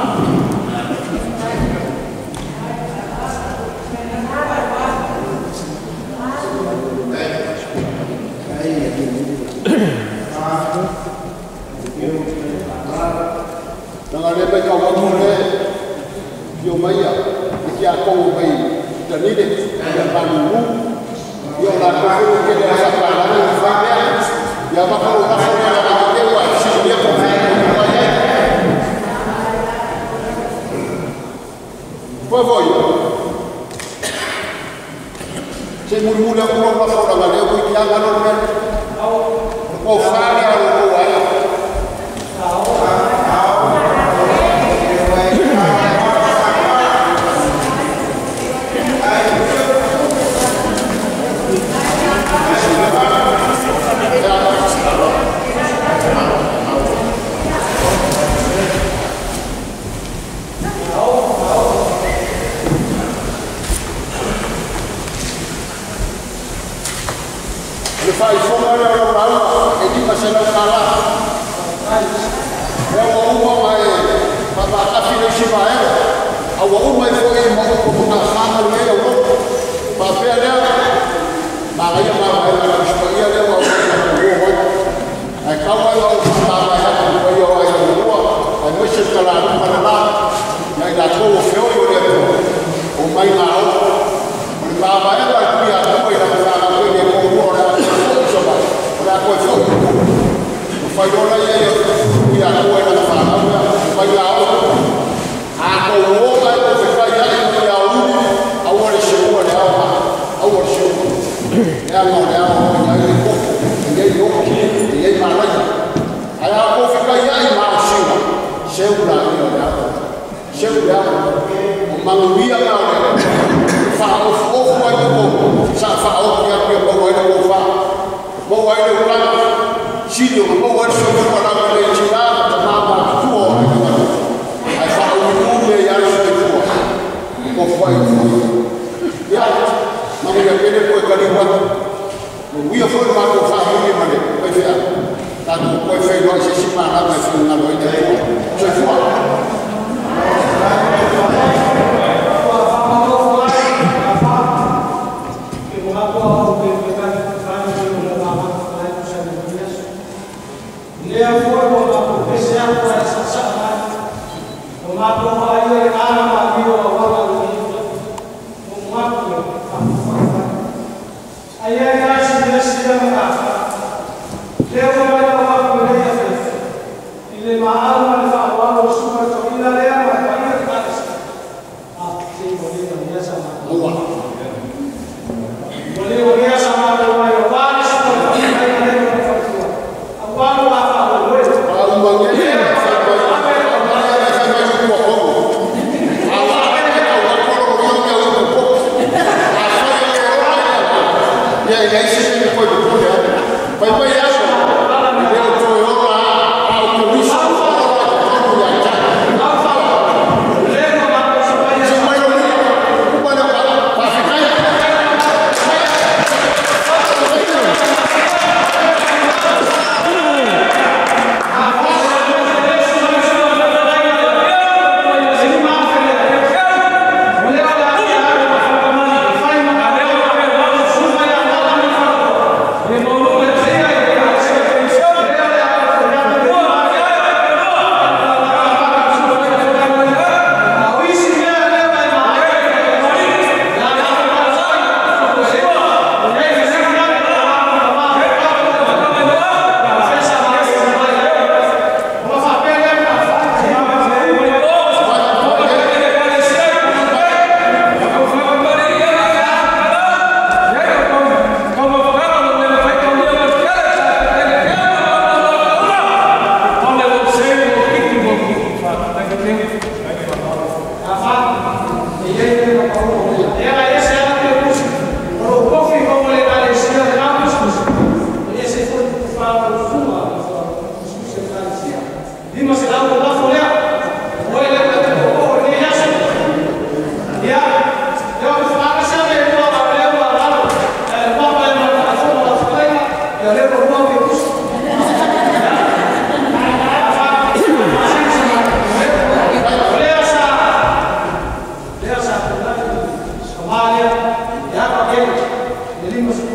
Dengan dia baik kau bangun le, yo maya, dia kau baik, dan ini dia bangun, yo nak kau ke dia sampai lagi, sampai dia bakal bakal dia nak dia buat, dia kau maya, foi foi, saya mula-mula pulang pasal orang dia buat dia kalau dia, kau faham dia kau ayah. Faz fome na Europa, e diga se não calar. É uma mais para a filha de Ismael, a uma foi uma como na fama no meio Europa, para ver ela. Mas aí a mãe da Espanha deu uma boa, aí calma ela o estava aí foi eu aí na rua, aí me chega lá no Paraná, e aí da tua feu e o levo, o mãe lá, o baba ela aqui a tua e a sala foi de como ora. Ora coi foi. O falhou lá e e a tua era a sala, o vai lá. A colou lá e você vai lá e a uni, a hora chegou a ela, a hora chegou. Ela não ela, aí ele ficou, e aí eu, e aí mal aí. Aí a vou ficar aí mal chega. Chegou lá e olha. Chegou lá. O maluia lá. Fala o fogo vai do já fala que a minha boa é o fa. Boa é o cara. Filho, boa é o seu para a tirar, tomar tua. Aí fala o mundo e aí vai tua. Qual foi o e aí, mas ele aquele foi carimbado. O ia foi lá com família, mas foi feio. Tá com foi feio nós se separar, mas foi na noite. Já foi.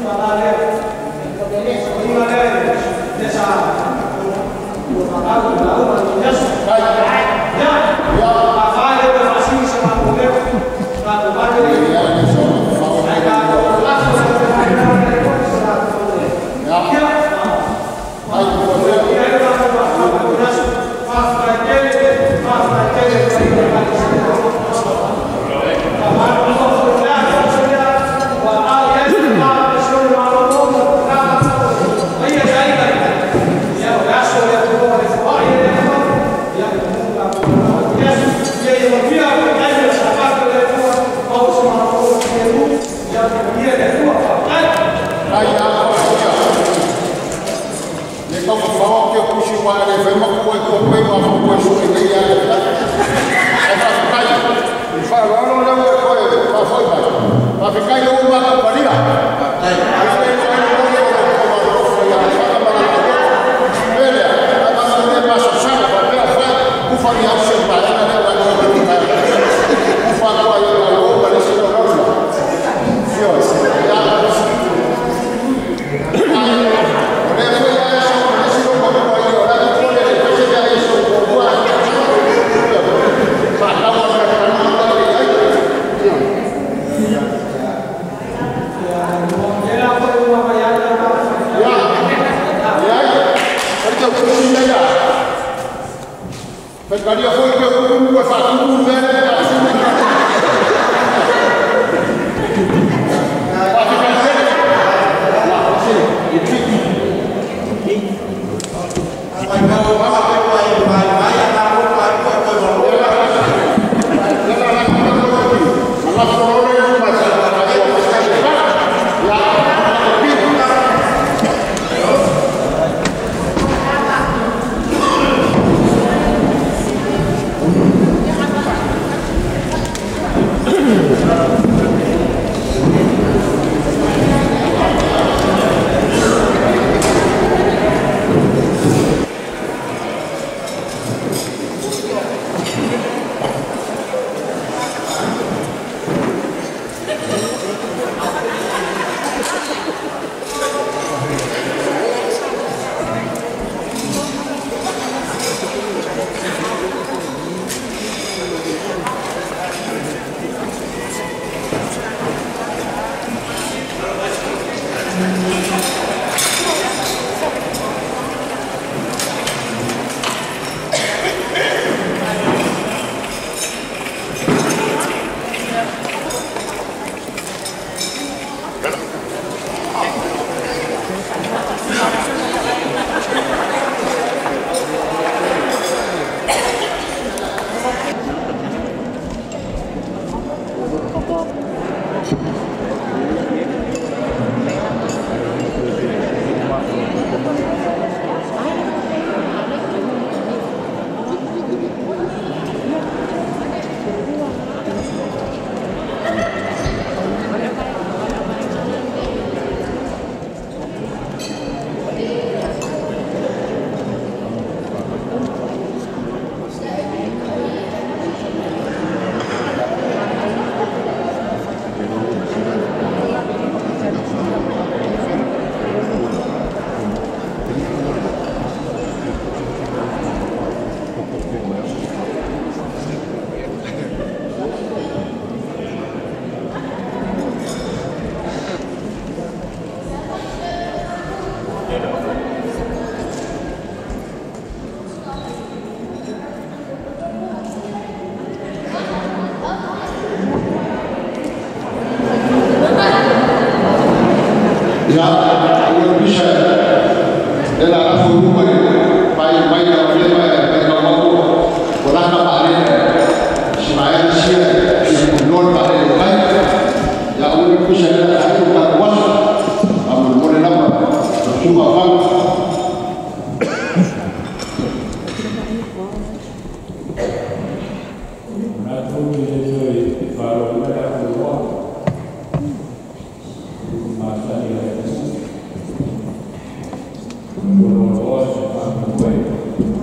Buenos días,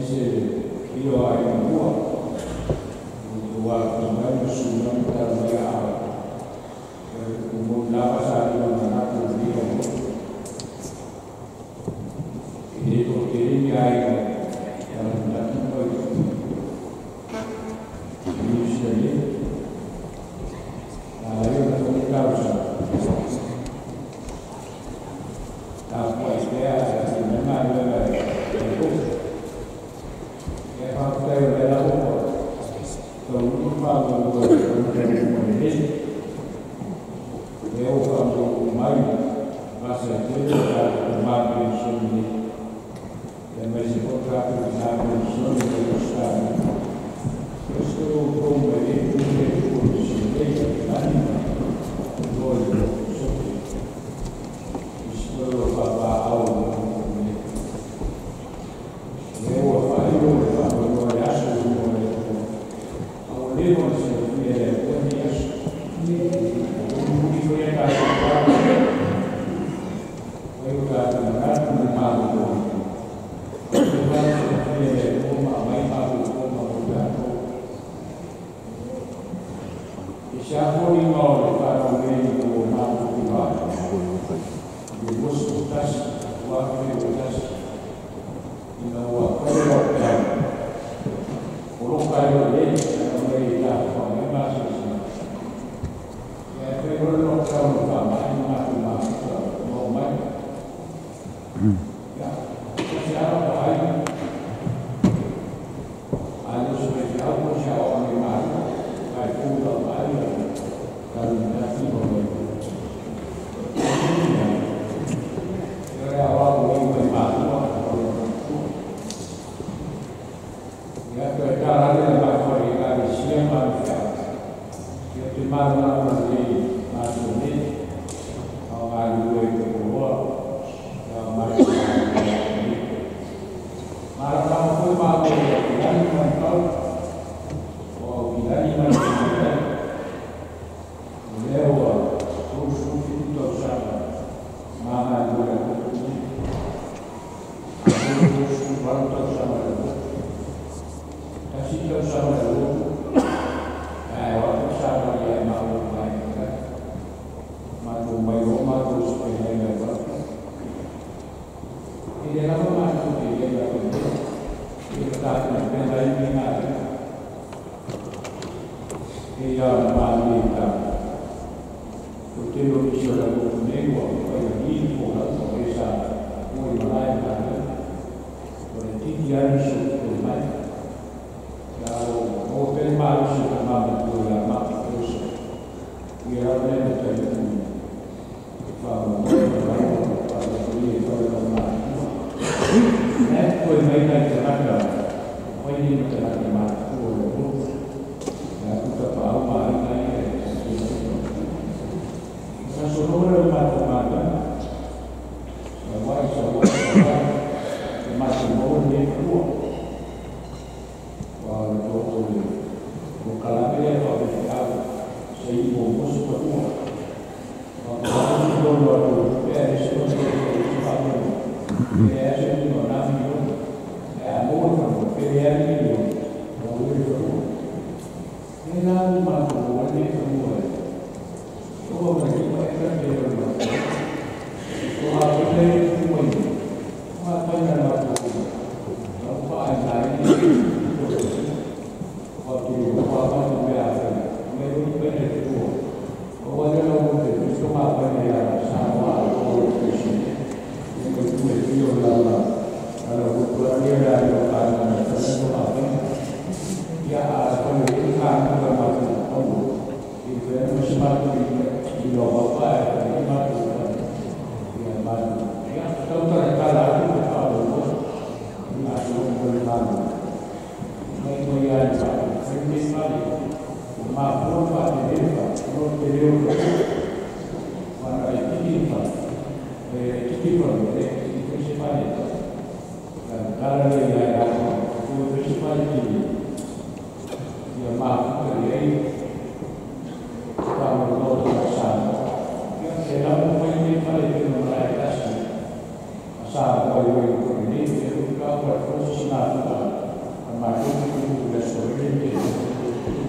Sa poi voi probabilmente, però qualcosa si nata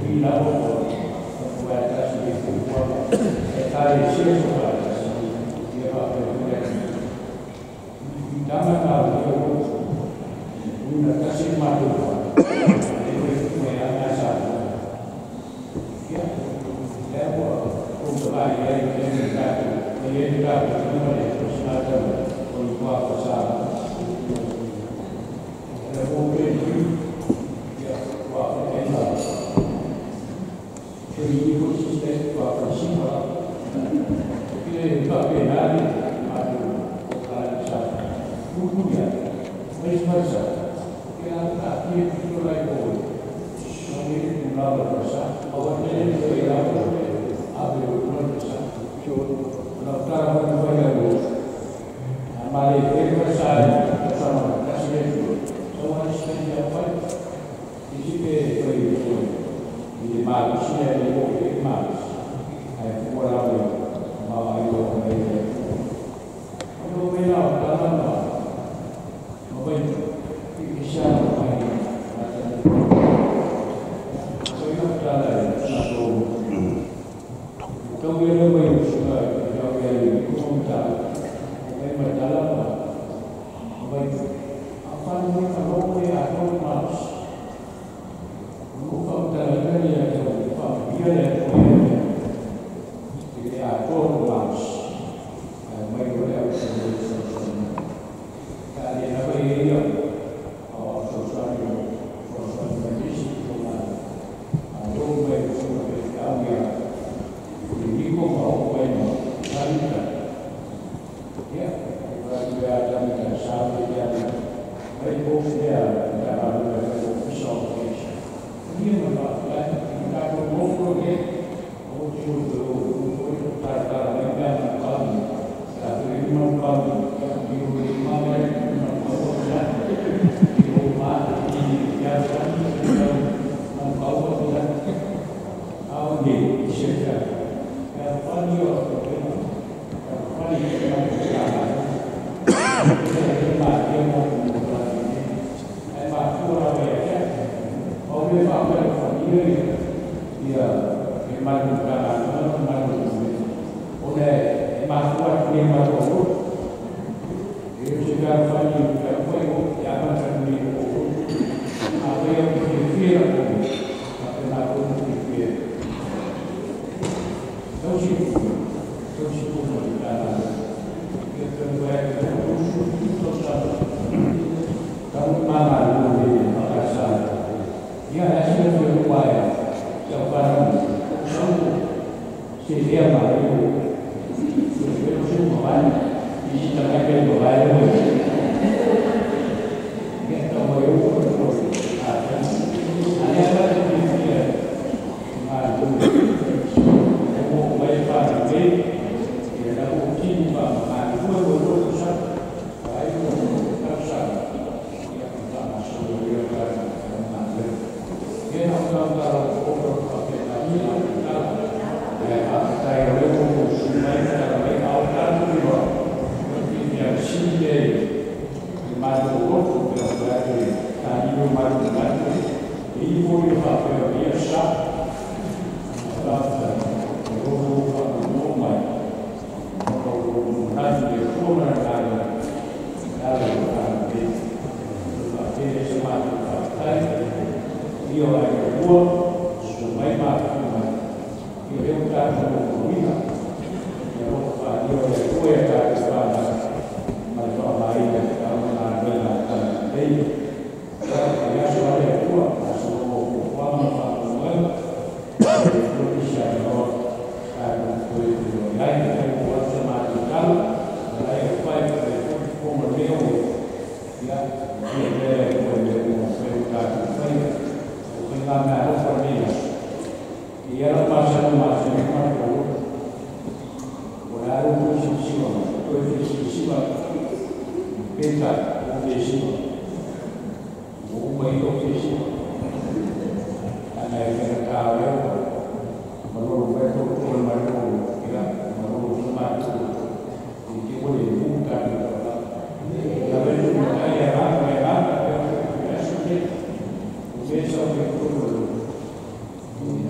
Gracias.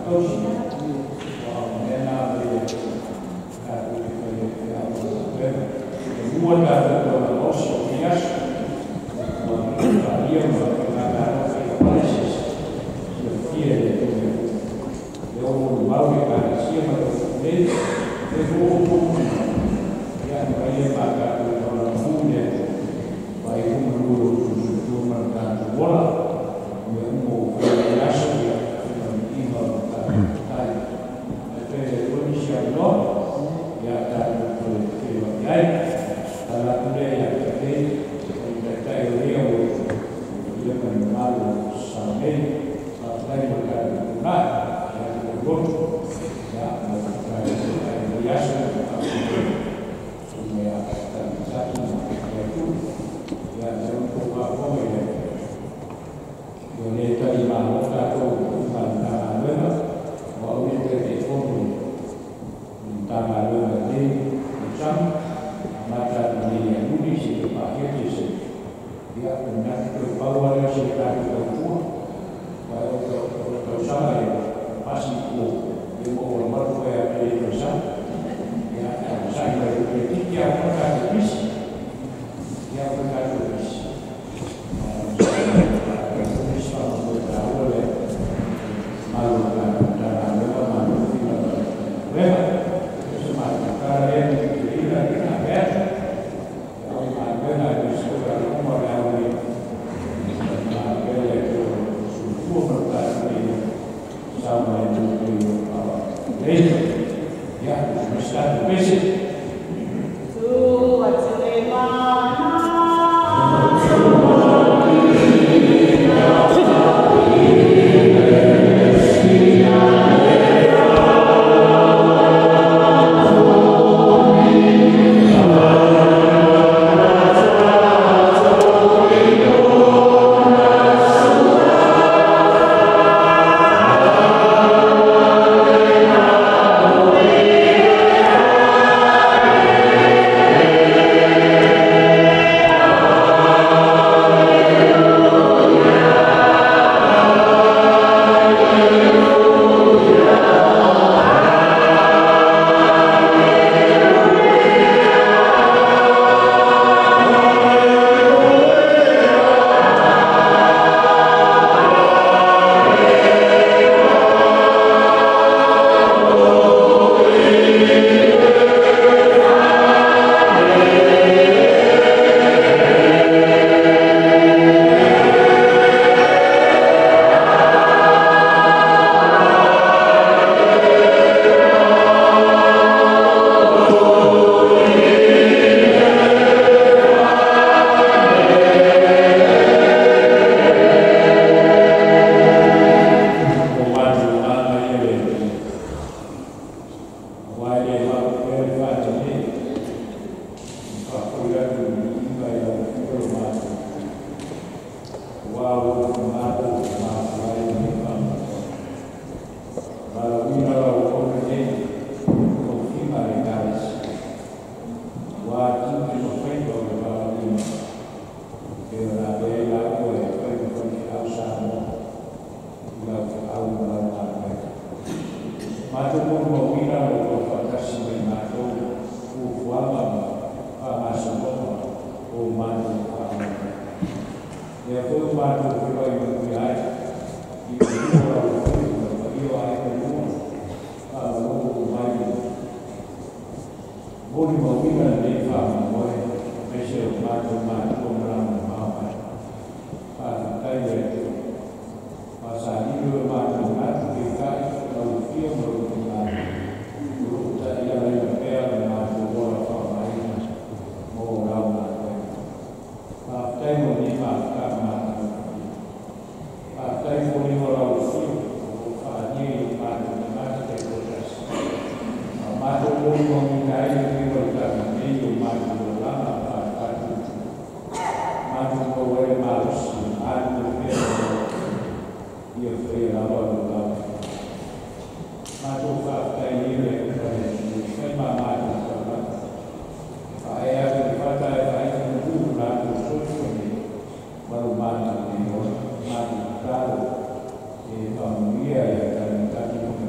Baru mati di bawah mati tahu di tahun dia yang akan kami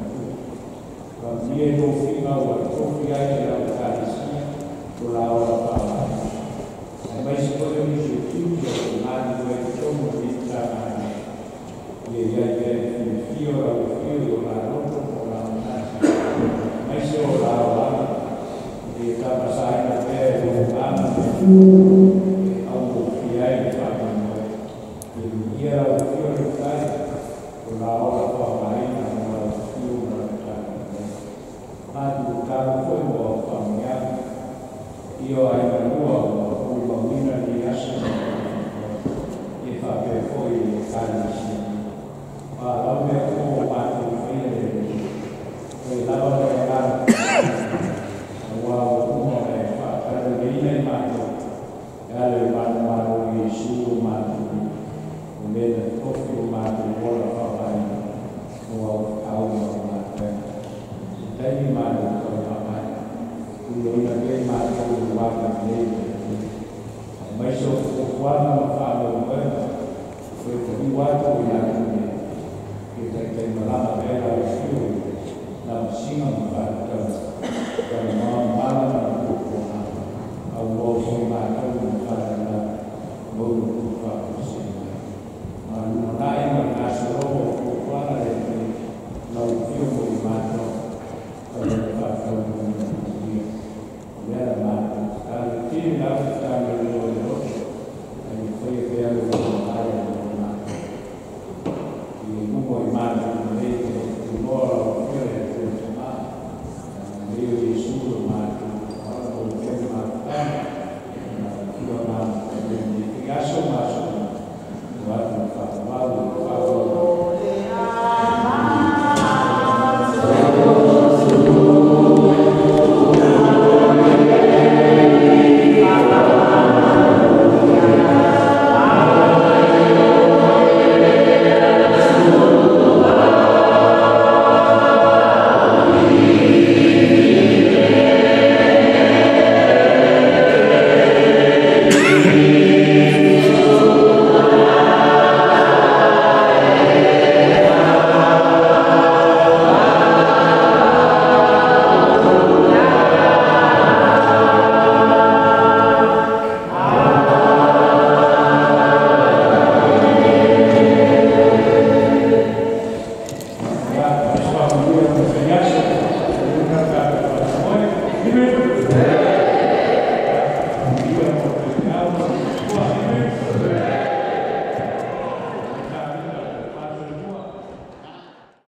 Graças a Deus,